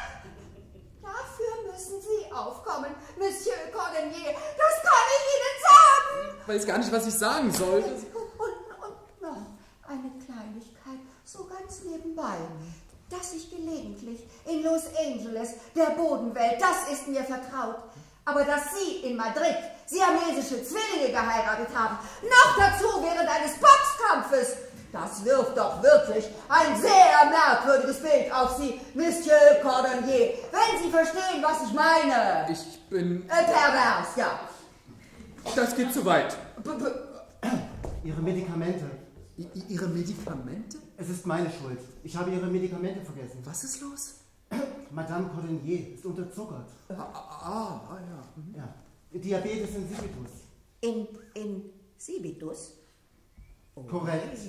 Dafür müssen Sie aufkommen, Monsieur Cordelier. Das kann ich Ihnen sagen. Ich weiß gar nicht, was ich sagen soll. Und noch eine Kleinigkeit, so ganz nebenbei. Dass ich gelegentlich in Los Angeles, der Bodenwelt, das ist mir vertraut. Aber dass Sie in Madrid siamesische Zwillinge geheiratet haben, noch dazu während eines Boxkampfes, das wirft doch wirklich ein sehr merkwürdiges Bild auf Sie, Monsieur Cordelier. Wenn Sie verstehen, was ich meine. Ich bin... Pervers, ja. Das geht zu weit. Ihre Medikamente. Ihre Medikamente? Es ist meine Schuld. Ich habe Ihre Medikamente vergessen. Was ist los? Madame Cordelier ist unterzuckert. Ja. Ja. Diabetes insipidus. Insipidus? Korrekt.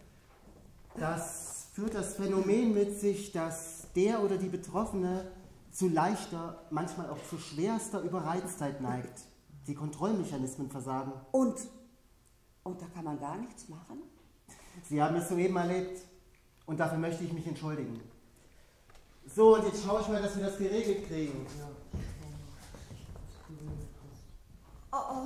Das führt das Phänomen mit sich, dass der oder die Betroffene zu leichter, manchmal auch zu schwerster Überreiztheit neigt. Die Kontrollmechanismen versagen. Und da kann man gar nichts machen? Sie haben es soeben erlebt und dafür möchte ich mich entschuldigen. So, und jetzt schaue ich mal, dass wir das geregelt kriegen. Oh,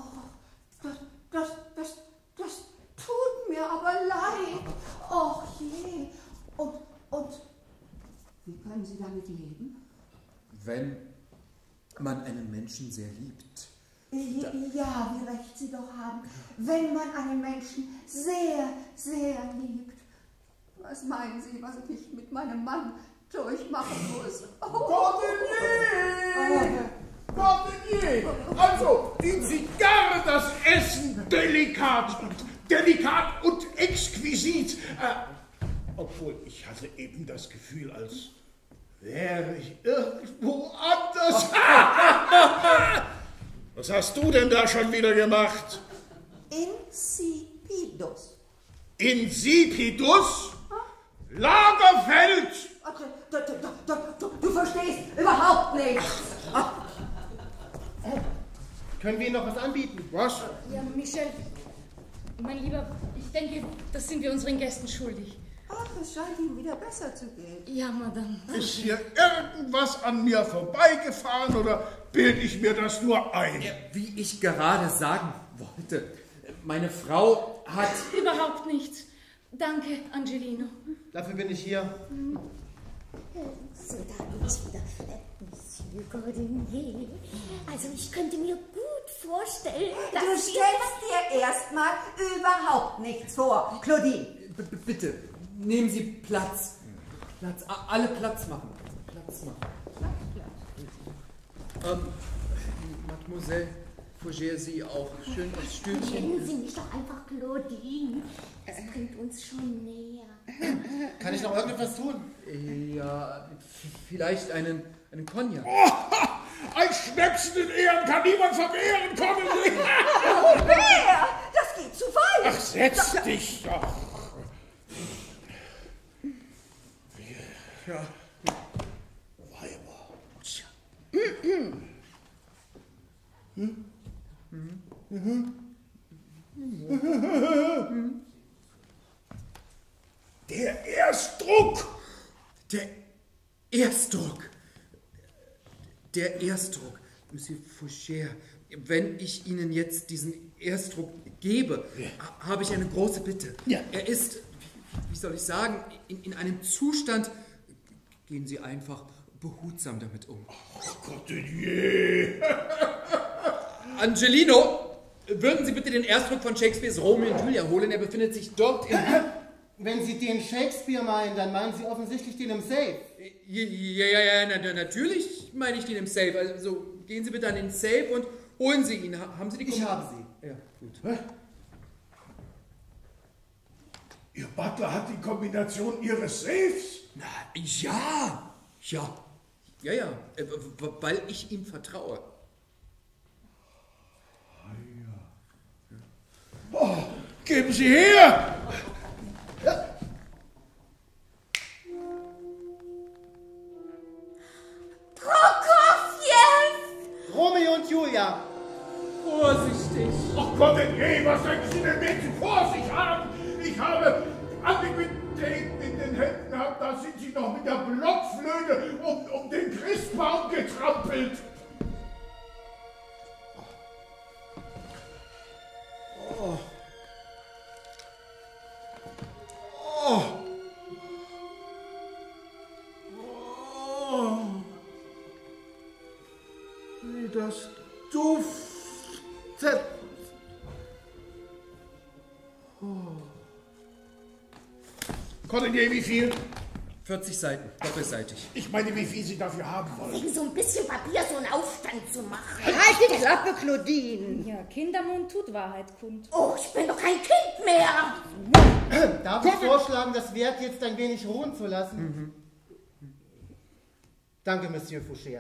das tut mir aber leid. Och je. Und wie können Sie damit leben? Wenn man einen Menschen sehr liebt. Ja, wie recht Sie doch haben. Wenn man einen Menschen sehr, sehr liebt. Was meinen Sie, was ich mit meinem Mann durchmachen muss? Cordelier! Cordelier! Also, die Zigarre, das Essen, delikat und exquisit. Obwohl, ich hatte eben das Gefühl, als wäre ich irgendwo anders. Was hast du denn da schon wieder gemacht? Insipidus. Insipidus? Lagerfeld! Du verstehst überhaupt nichts. Können wir Ihnen noch was anbieten? Was? Ja, Michel, mein Lieber, ich denke, das sind wir unseren Gästen schuldig. Ach, es scheint Ihnen wieder besser zu gehen. Ja, Madame. Ist hier irgendwas an mir vorbeigefahren oder bilde ich mir das nur ein? Wie ich gerade sagen wollte, meine Frau hat... Überhaupt nichts. Danke, Angelino. Dafür bin ich hier. So, da bin ich wieder. Monsieur Cordonnier. Also, ich könnte mir gut vorstellen, dass Du stellst dir erstmal überhaupt nichts vor, Claudine. Bitte, nehmen Sie Platz. Alle Platz machen. Platz machen. Mademoiselle, Fougère, Sie auch schön aufs Stühlchen. Nennen Sie mich doch einfach Claudine. Das bringt uns schon näher. Kann ich noch irgendetwas tun? Ja, vielleicht einen Cognac. Ein Schnäpschen in Ehren kann niemand verwehren, kommen Sie! Wer? Das geht zu weit. Ach, setz dich doch! Ja, Weiber. Der Erstdruck! Der Erstdruck. Der Erstdruck. Monsieur Fougère, wenn ich Ihnen jetzt diesen Erstdruck gebe, habe ich eine große Bitte. Ja. Er ist, wie soll ich sagen, in einem Zustand, gehen Sie einfach behutsam damit um. Ach, Cordonnier! Angelino, würden Sie bitte den Erstdruck von Shakespeares Romeo und Julia holen? Er befindet sich dort im... Wenn Sie den Shakespeare meinen, dann meinen Sie offensichtlich den im Safe. Ja, natürlich meine ich den im Safe. Also gehen Sie bitte an den Safe und holen Sie ihn. Haben Sie die Ich habe sie. Ja, gut. Ihr Butler hat die Kombination Ihres Safes? Na, ja, weil ich ihm vertraue. Oh, geben Sie her! Prokofjew! Romeo und Julia. Vorsichtig. Ach Cordonnier, was denken Sie denn, wen Sie vor sich haben? Ich habe Antiquitäten in den Händen gehabt, da sind Sie noch mit der Blockflöte um den Christbaum getrampelt. Oh. Oh. Oh. Wie das duftet. Oh. Cordonnier, wie viel? 40 Seiten, doppelseitig. Ich meine, wie viel Sie dafür haben wollen. Wegen so ein bisschen Papier so einen Aufstand zu machen. Halt die Klappe, Claudine. Ja, Kindermund tut Wahrheit kund. Oh, ich bin doch kein Kind mehr. Darf ich vorschlagen, das Werk jetzt ein wenig ruhen zu lassen? Danke, Monsieur Fougère.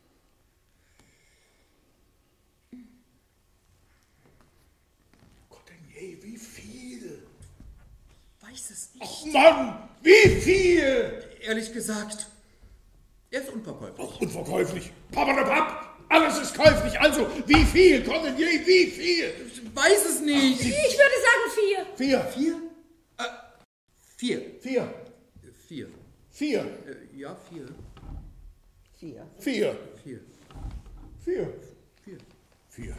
Cordonnier, wie viel? Weiß es Ach nicht. Mann, wie viel? Ehrlich gesagt, er ist unverkäuflich. Ach, unverkäuflich. Papp, alles ist käuflich. Also, wie viel, Cordonnier, wie viel? Ich weiß es nicht. Ich würde sagen 4. 4. 4? 4. 4. 4. 4. Ja, 4. 4. 4. 4. 4. 4. 4.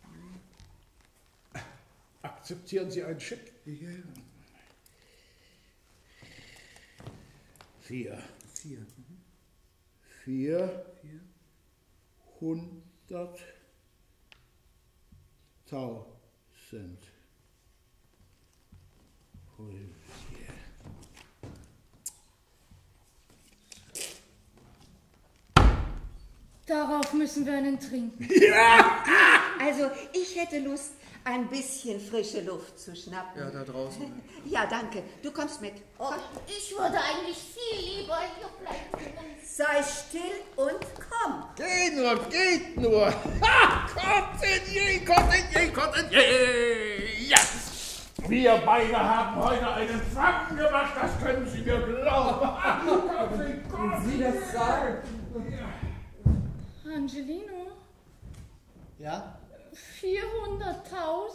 Akzeptieren Sie einen Scheck? Ja. 4. 4. 400.000. Darauf müssen wir einen trinken. Also, ich hätte Lust, ein bisschen frische Luft zu schnappen. Ja, da draußen. Ja, danke. Du kommst mit. Oh, ich würde eigentlich viel lieber hier bleiben. Sei still und komm. Geht nur. Ha! Cordonnier. Ja. Wir beide haben heute einen Pfannen gemacht, das können Sie mir glauben. Wenn Sie das sagen. Angelino, Ja? 400.000?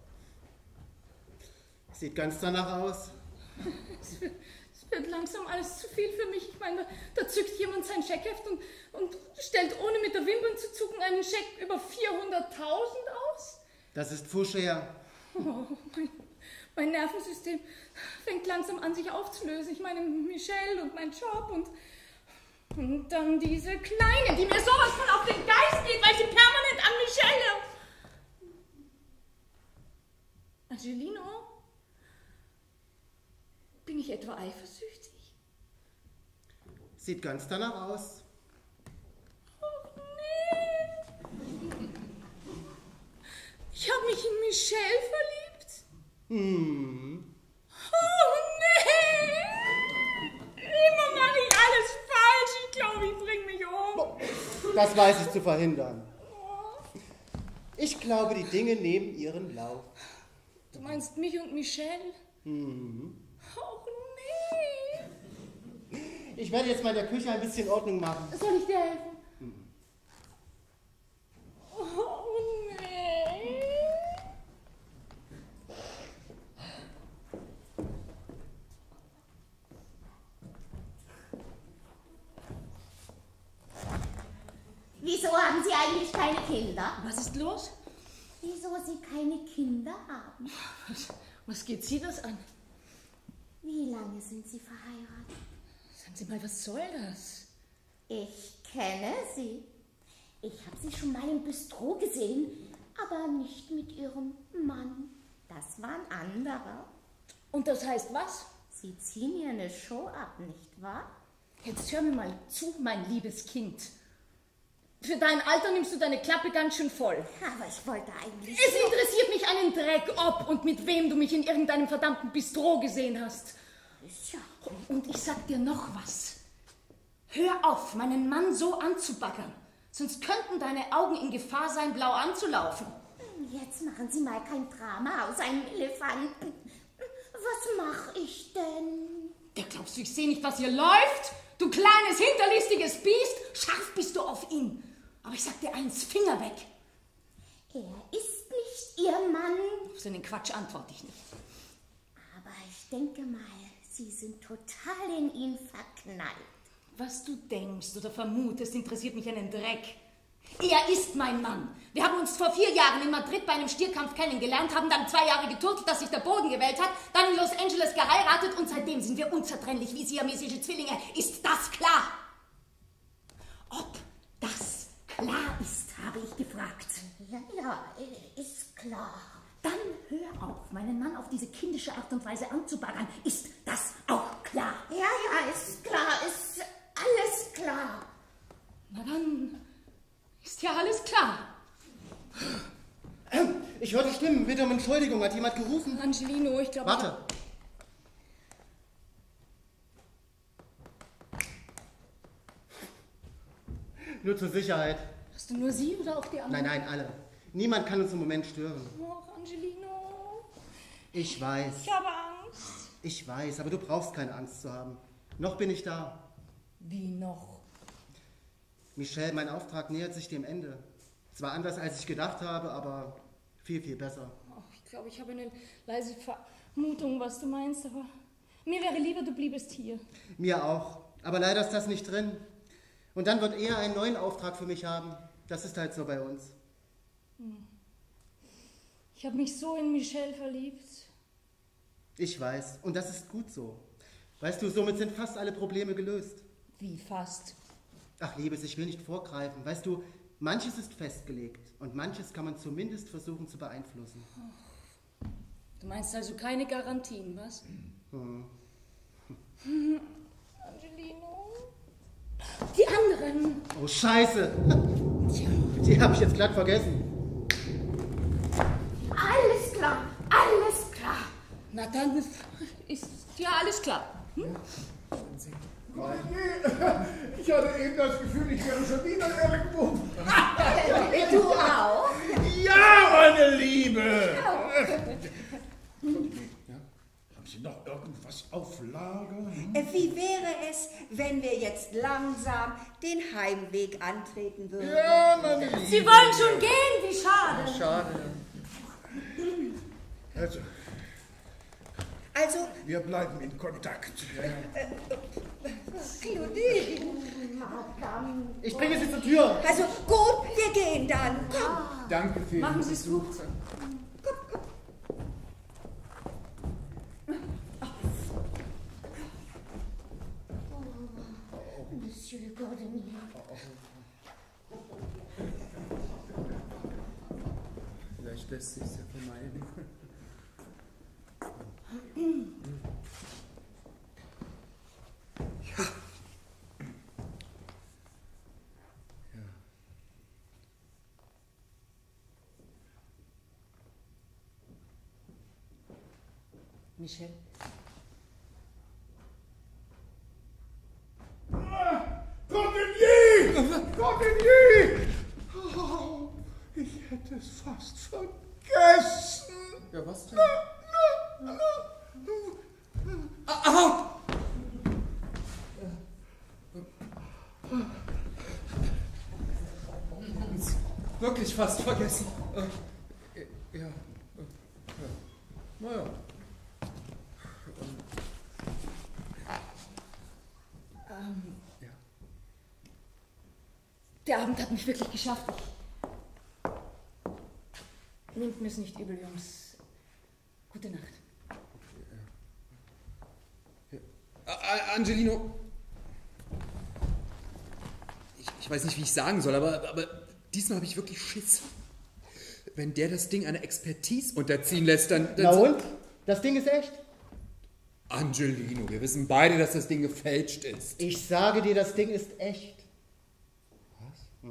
Sieht ganz danach aus. Es wird langsam alles zu viel für mich. Ich meine, da zückt jemand sein Scheckheft und stellt ohne mit der Wimpern zu zucken einen Scheck über 400.000 aus. Das ist Foucher. Oh, mein Nervensystem fängt langsam an, sich aufzulösen. Ich meine, Michelle und mein Job und dann diese Kleine, die mir sowas von auf den Geist geht, weil sie permanent an Michelle... Angelino? Bin ich etwa eifersüchtig? Sieht ganz danach aus. Oh, nee. Ich habe mich in Michelle verliebt. Oh, nee. Immer mache ich alles falsch. Ich glaube, ich bringe mich um. Das weiß ich zu verhindern. Ich glaube, die Dinge nehmen ihren Lauf. Du meinst mich und Michelle? Oh, nee. Ich werde jetzt mal in der Küche ein bisschen Ordnung machen. Soll ich dir helfen? Oh, nee. Wieso haben Sie eigentlich keine Kinder? Was ist los? Wieso Sie keine Kinder haben? Was geht Sie das an? Wie lange sind Sie verheiratet? Sagen Sie mal, was soll das? Ich kenne Sie. Ich habe Sie schon mal im Bistro gesehen, aber nicht mit Ihrem Mann. Das war ein anderer. Und das heißt was? Sie ziehen hier eine Show ab, nicht wahr? Jetzt hör mir mal zu, mein liebes Kind. Für dein Alter nimmst du deine Klappe ganz schön voll. Aber ich wollte eigentlich... Es interessiert mich einen Dreck, ob und mit wem du mich in irgendeinem verdammten Bistro gesehen hast. Ja. Und ich sag dir noch was. Hör auf, meinen Mann so anzubaggern. Sonst könnten deine Augen in Gefahr sein, blau anzulaufen. Jetzt machen Sie mal kein Drama aus einem Elefanten. Was mache ich denn? Ja, glaubst du, ich sehe nicht, was hier läuft? Du kleines, hinterlistiges Biest. Scharf bist du auf ihn. Aber ich sag dir eins, Finger weg. Er ist nicht Ihr Mann. Auf seinen Quatsch antworte ich nicht. Aber ich denke mal, Sie sind total in ihn verknallt. Was du denkst oder vermutest, interessiert mich einen Dreck. Er ist mein Mann. Wir haben uns vor 4 Jahren in Madrid bei einem Stierkampf kennengelernt, haben dann 2 Jahre geturtelt, dass sich der Boden gewählt hat, dann in Los Angeles geheiratet und seitdem sind wir unzertrennlich wie siamesische Zwillinge. Ist das klar? Ob das klar ist, habe ich gefragt. Ja, ist klar. Dann hör auf, meinen Mann auf diese kindische Art und Weise anzubaggern. Ist das auch klar? Ja, ist klar, ist alles klar. Na dann ist ja alles klar. Ich hörte Stimmen, bitte um Entschuldigung. Hat jemand gerufen? Angelino, ich glaube... Warte. Nur zur Sicherheit. Hast du nur sie oder auch die anderen? Nein, alle. Niemand kann uns im Moment stören. Och, Angelino. Ich weiß. Ich habe Angst. Ich weiß, aber du brauchst keine Angst zu haben. Noch bin ich da. Wie noch? Michelle, mein Auftrag nähert sich dem Ende. Zwar anders, als ich gedacht habe, aber viel, viel besser. Oh, ich glaube, ich habe eine leise Vermutung, was du meinst, aber mir wäre lieber, du bliebest hier. Mir auch. Aber leider ist das nicht drin. Und dann wird er einen neuen Auftrag für mich haben. Das ist halt so bei uns. Ich habe mich so in Michelle verliebt. Ich weiß. Und das ist gut so. Weißt du, somit sind fast alle Probleme gelöst. Wie fast? Ach, Liebes, ich will nicht vorgreifen. Weißt du, manches ist festgelegt und manches kann man zumindest versuchen zu beeinflussen. Du meinst also keine Garantien, was? Angelino? Die anderen. Oh, Scheiße. Tja. Die habe ich jetzt glatt vergessen. Alles klar, alles klar. Na dann ist ja alles klar. Ich hatte eben das Gefühl, ich wäre schon wieder irgendwo. Du auch? Ja, meine Liebe! Haben Sie noch irgendwas auf Lager? Wie wäre es, wenn wir jetzt langsam den Heimweg antreten würden? Ja, meine Liebe. Sie wollen schon gehen, wie schade. Schade. Also, Wir bleiben in Kontakt. Claudine, Ich bringe Sie zur Tür. also gut, wir gehen dann. Komm. Danke für Machen Ihren Sie es Besuch. gut. Monsieur le Cordonnier. Vielleicht lässt sich ja vermeiden. Michel. Cordonnier! Cordonnier! Oh, ich hätte es fast vergessen. Ja, was denn? Na. Aha! Wirklich fast vergessen. Ja. Naja. Ja. Der Abend hat mich wirklich geschafft. Nehmt mir's nicht übel, Jungs. Gute Nacht. Angelino. Ich weiß nicht, wie ich sagen soll, aber diesmal habe ich wirklich Schiss. Wenn der das Ding einer Expertise unterziehen lässt, dann... Na und? Das Ding ist echt. Angelino, wir wissen beide, dass das Ding gefälscht ist. Ich sage dir, das Ding ist echt. Was?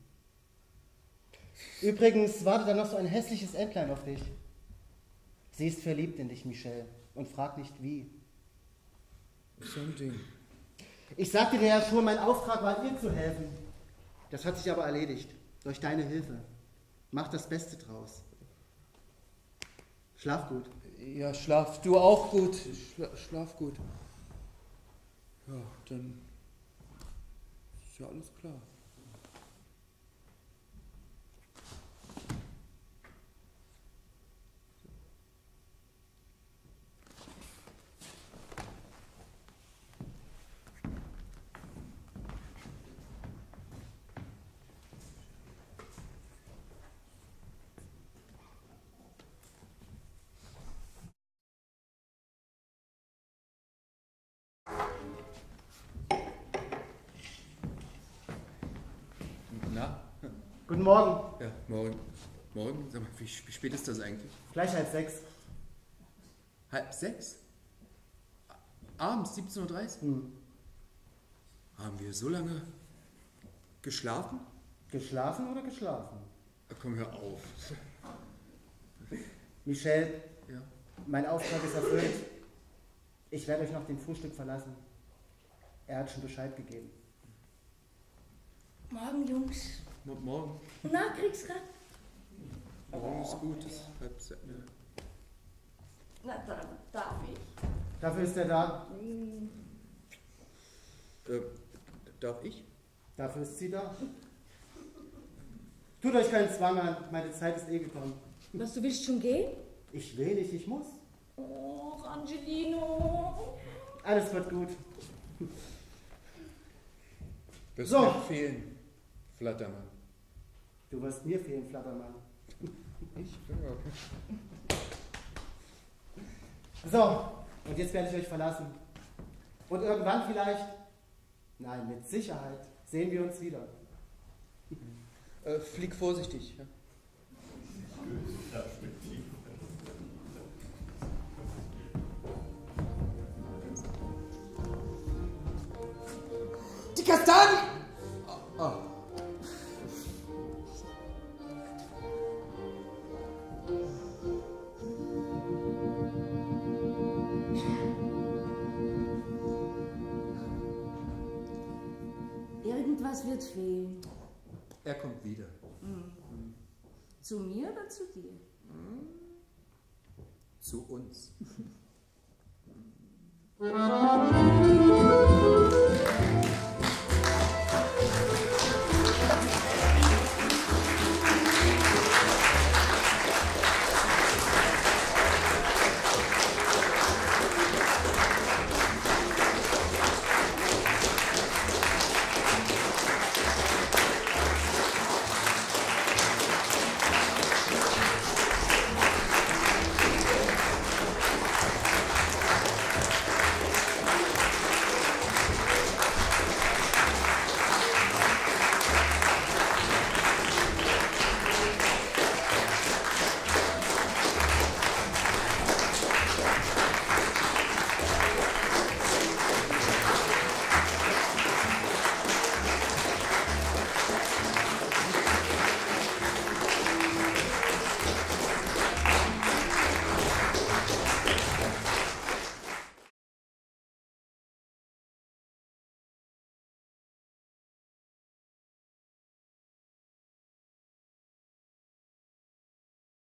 Übrigens wartet da noch so ein hässliches Entlein auf dich. Sie ist verliebt in dich, Michel, und fragt nicht wie. So ein Ding. Ich sagte dir ja schon, mein Auftrag war, ihr zu helfen. Das hat sich aber erledigt, durch deine Hilfe. Mach das Beste draus. Schlaf gut. Ja, schlaf du auch gut. Schlaf gut. Ja, dann ist ja alles klar. Na? Guten Morgen. Ja, morgen. Morgen? Sag mal, wie spät ist das eigentlich? Gleich 5:30. 5:30? Abends, 17:30 Uhr? Haben wir so lange geschlafen? Geschlafen oder geschlafen? Komm, hör auf. Michel, Ja. mein Auftrag ist erfüllt. Ich werde euch nach dem Frühstück verlassen. Er hat schon Bescheid gegeben. Morgen, Jungs. Morgen. Na, Kriegsrat? Morgen ist gut. Ist 5:30. Na, dann darf ich. Dafür ist er da. Darf ich? Dafür ist sie da. Tut euch keinen Zwang an. Meine Zeit ist eh gekommen. Was, du willst schon gehen? Ich will nicht, ich muss. Oh, Angelino. Alles wird gut. Wirst So. mir fehlen, Flattermann. Du wirst mir fehlen, Flattermann. Ich? Ja, okay. So, und jetzt werde ich euch verlassen. Und irgendwann vielleicht, nein, mit Sicherheit, sehen wir uns wieder. Flieg vorsichtig. Ja? Die Kastanien! Oh. Irgendwas wird fehlen. Er kommt wieder. Zu mir oder zu dir? Zu uns.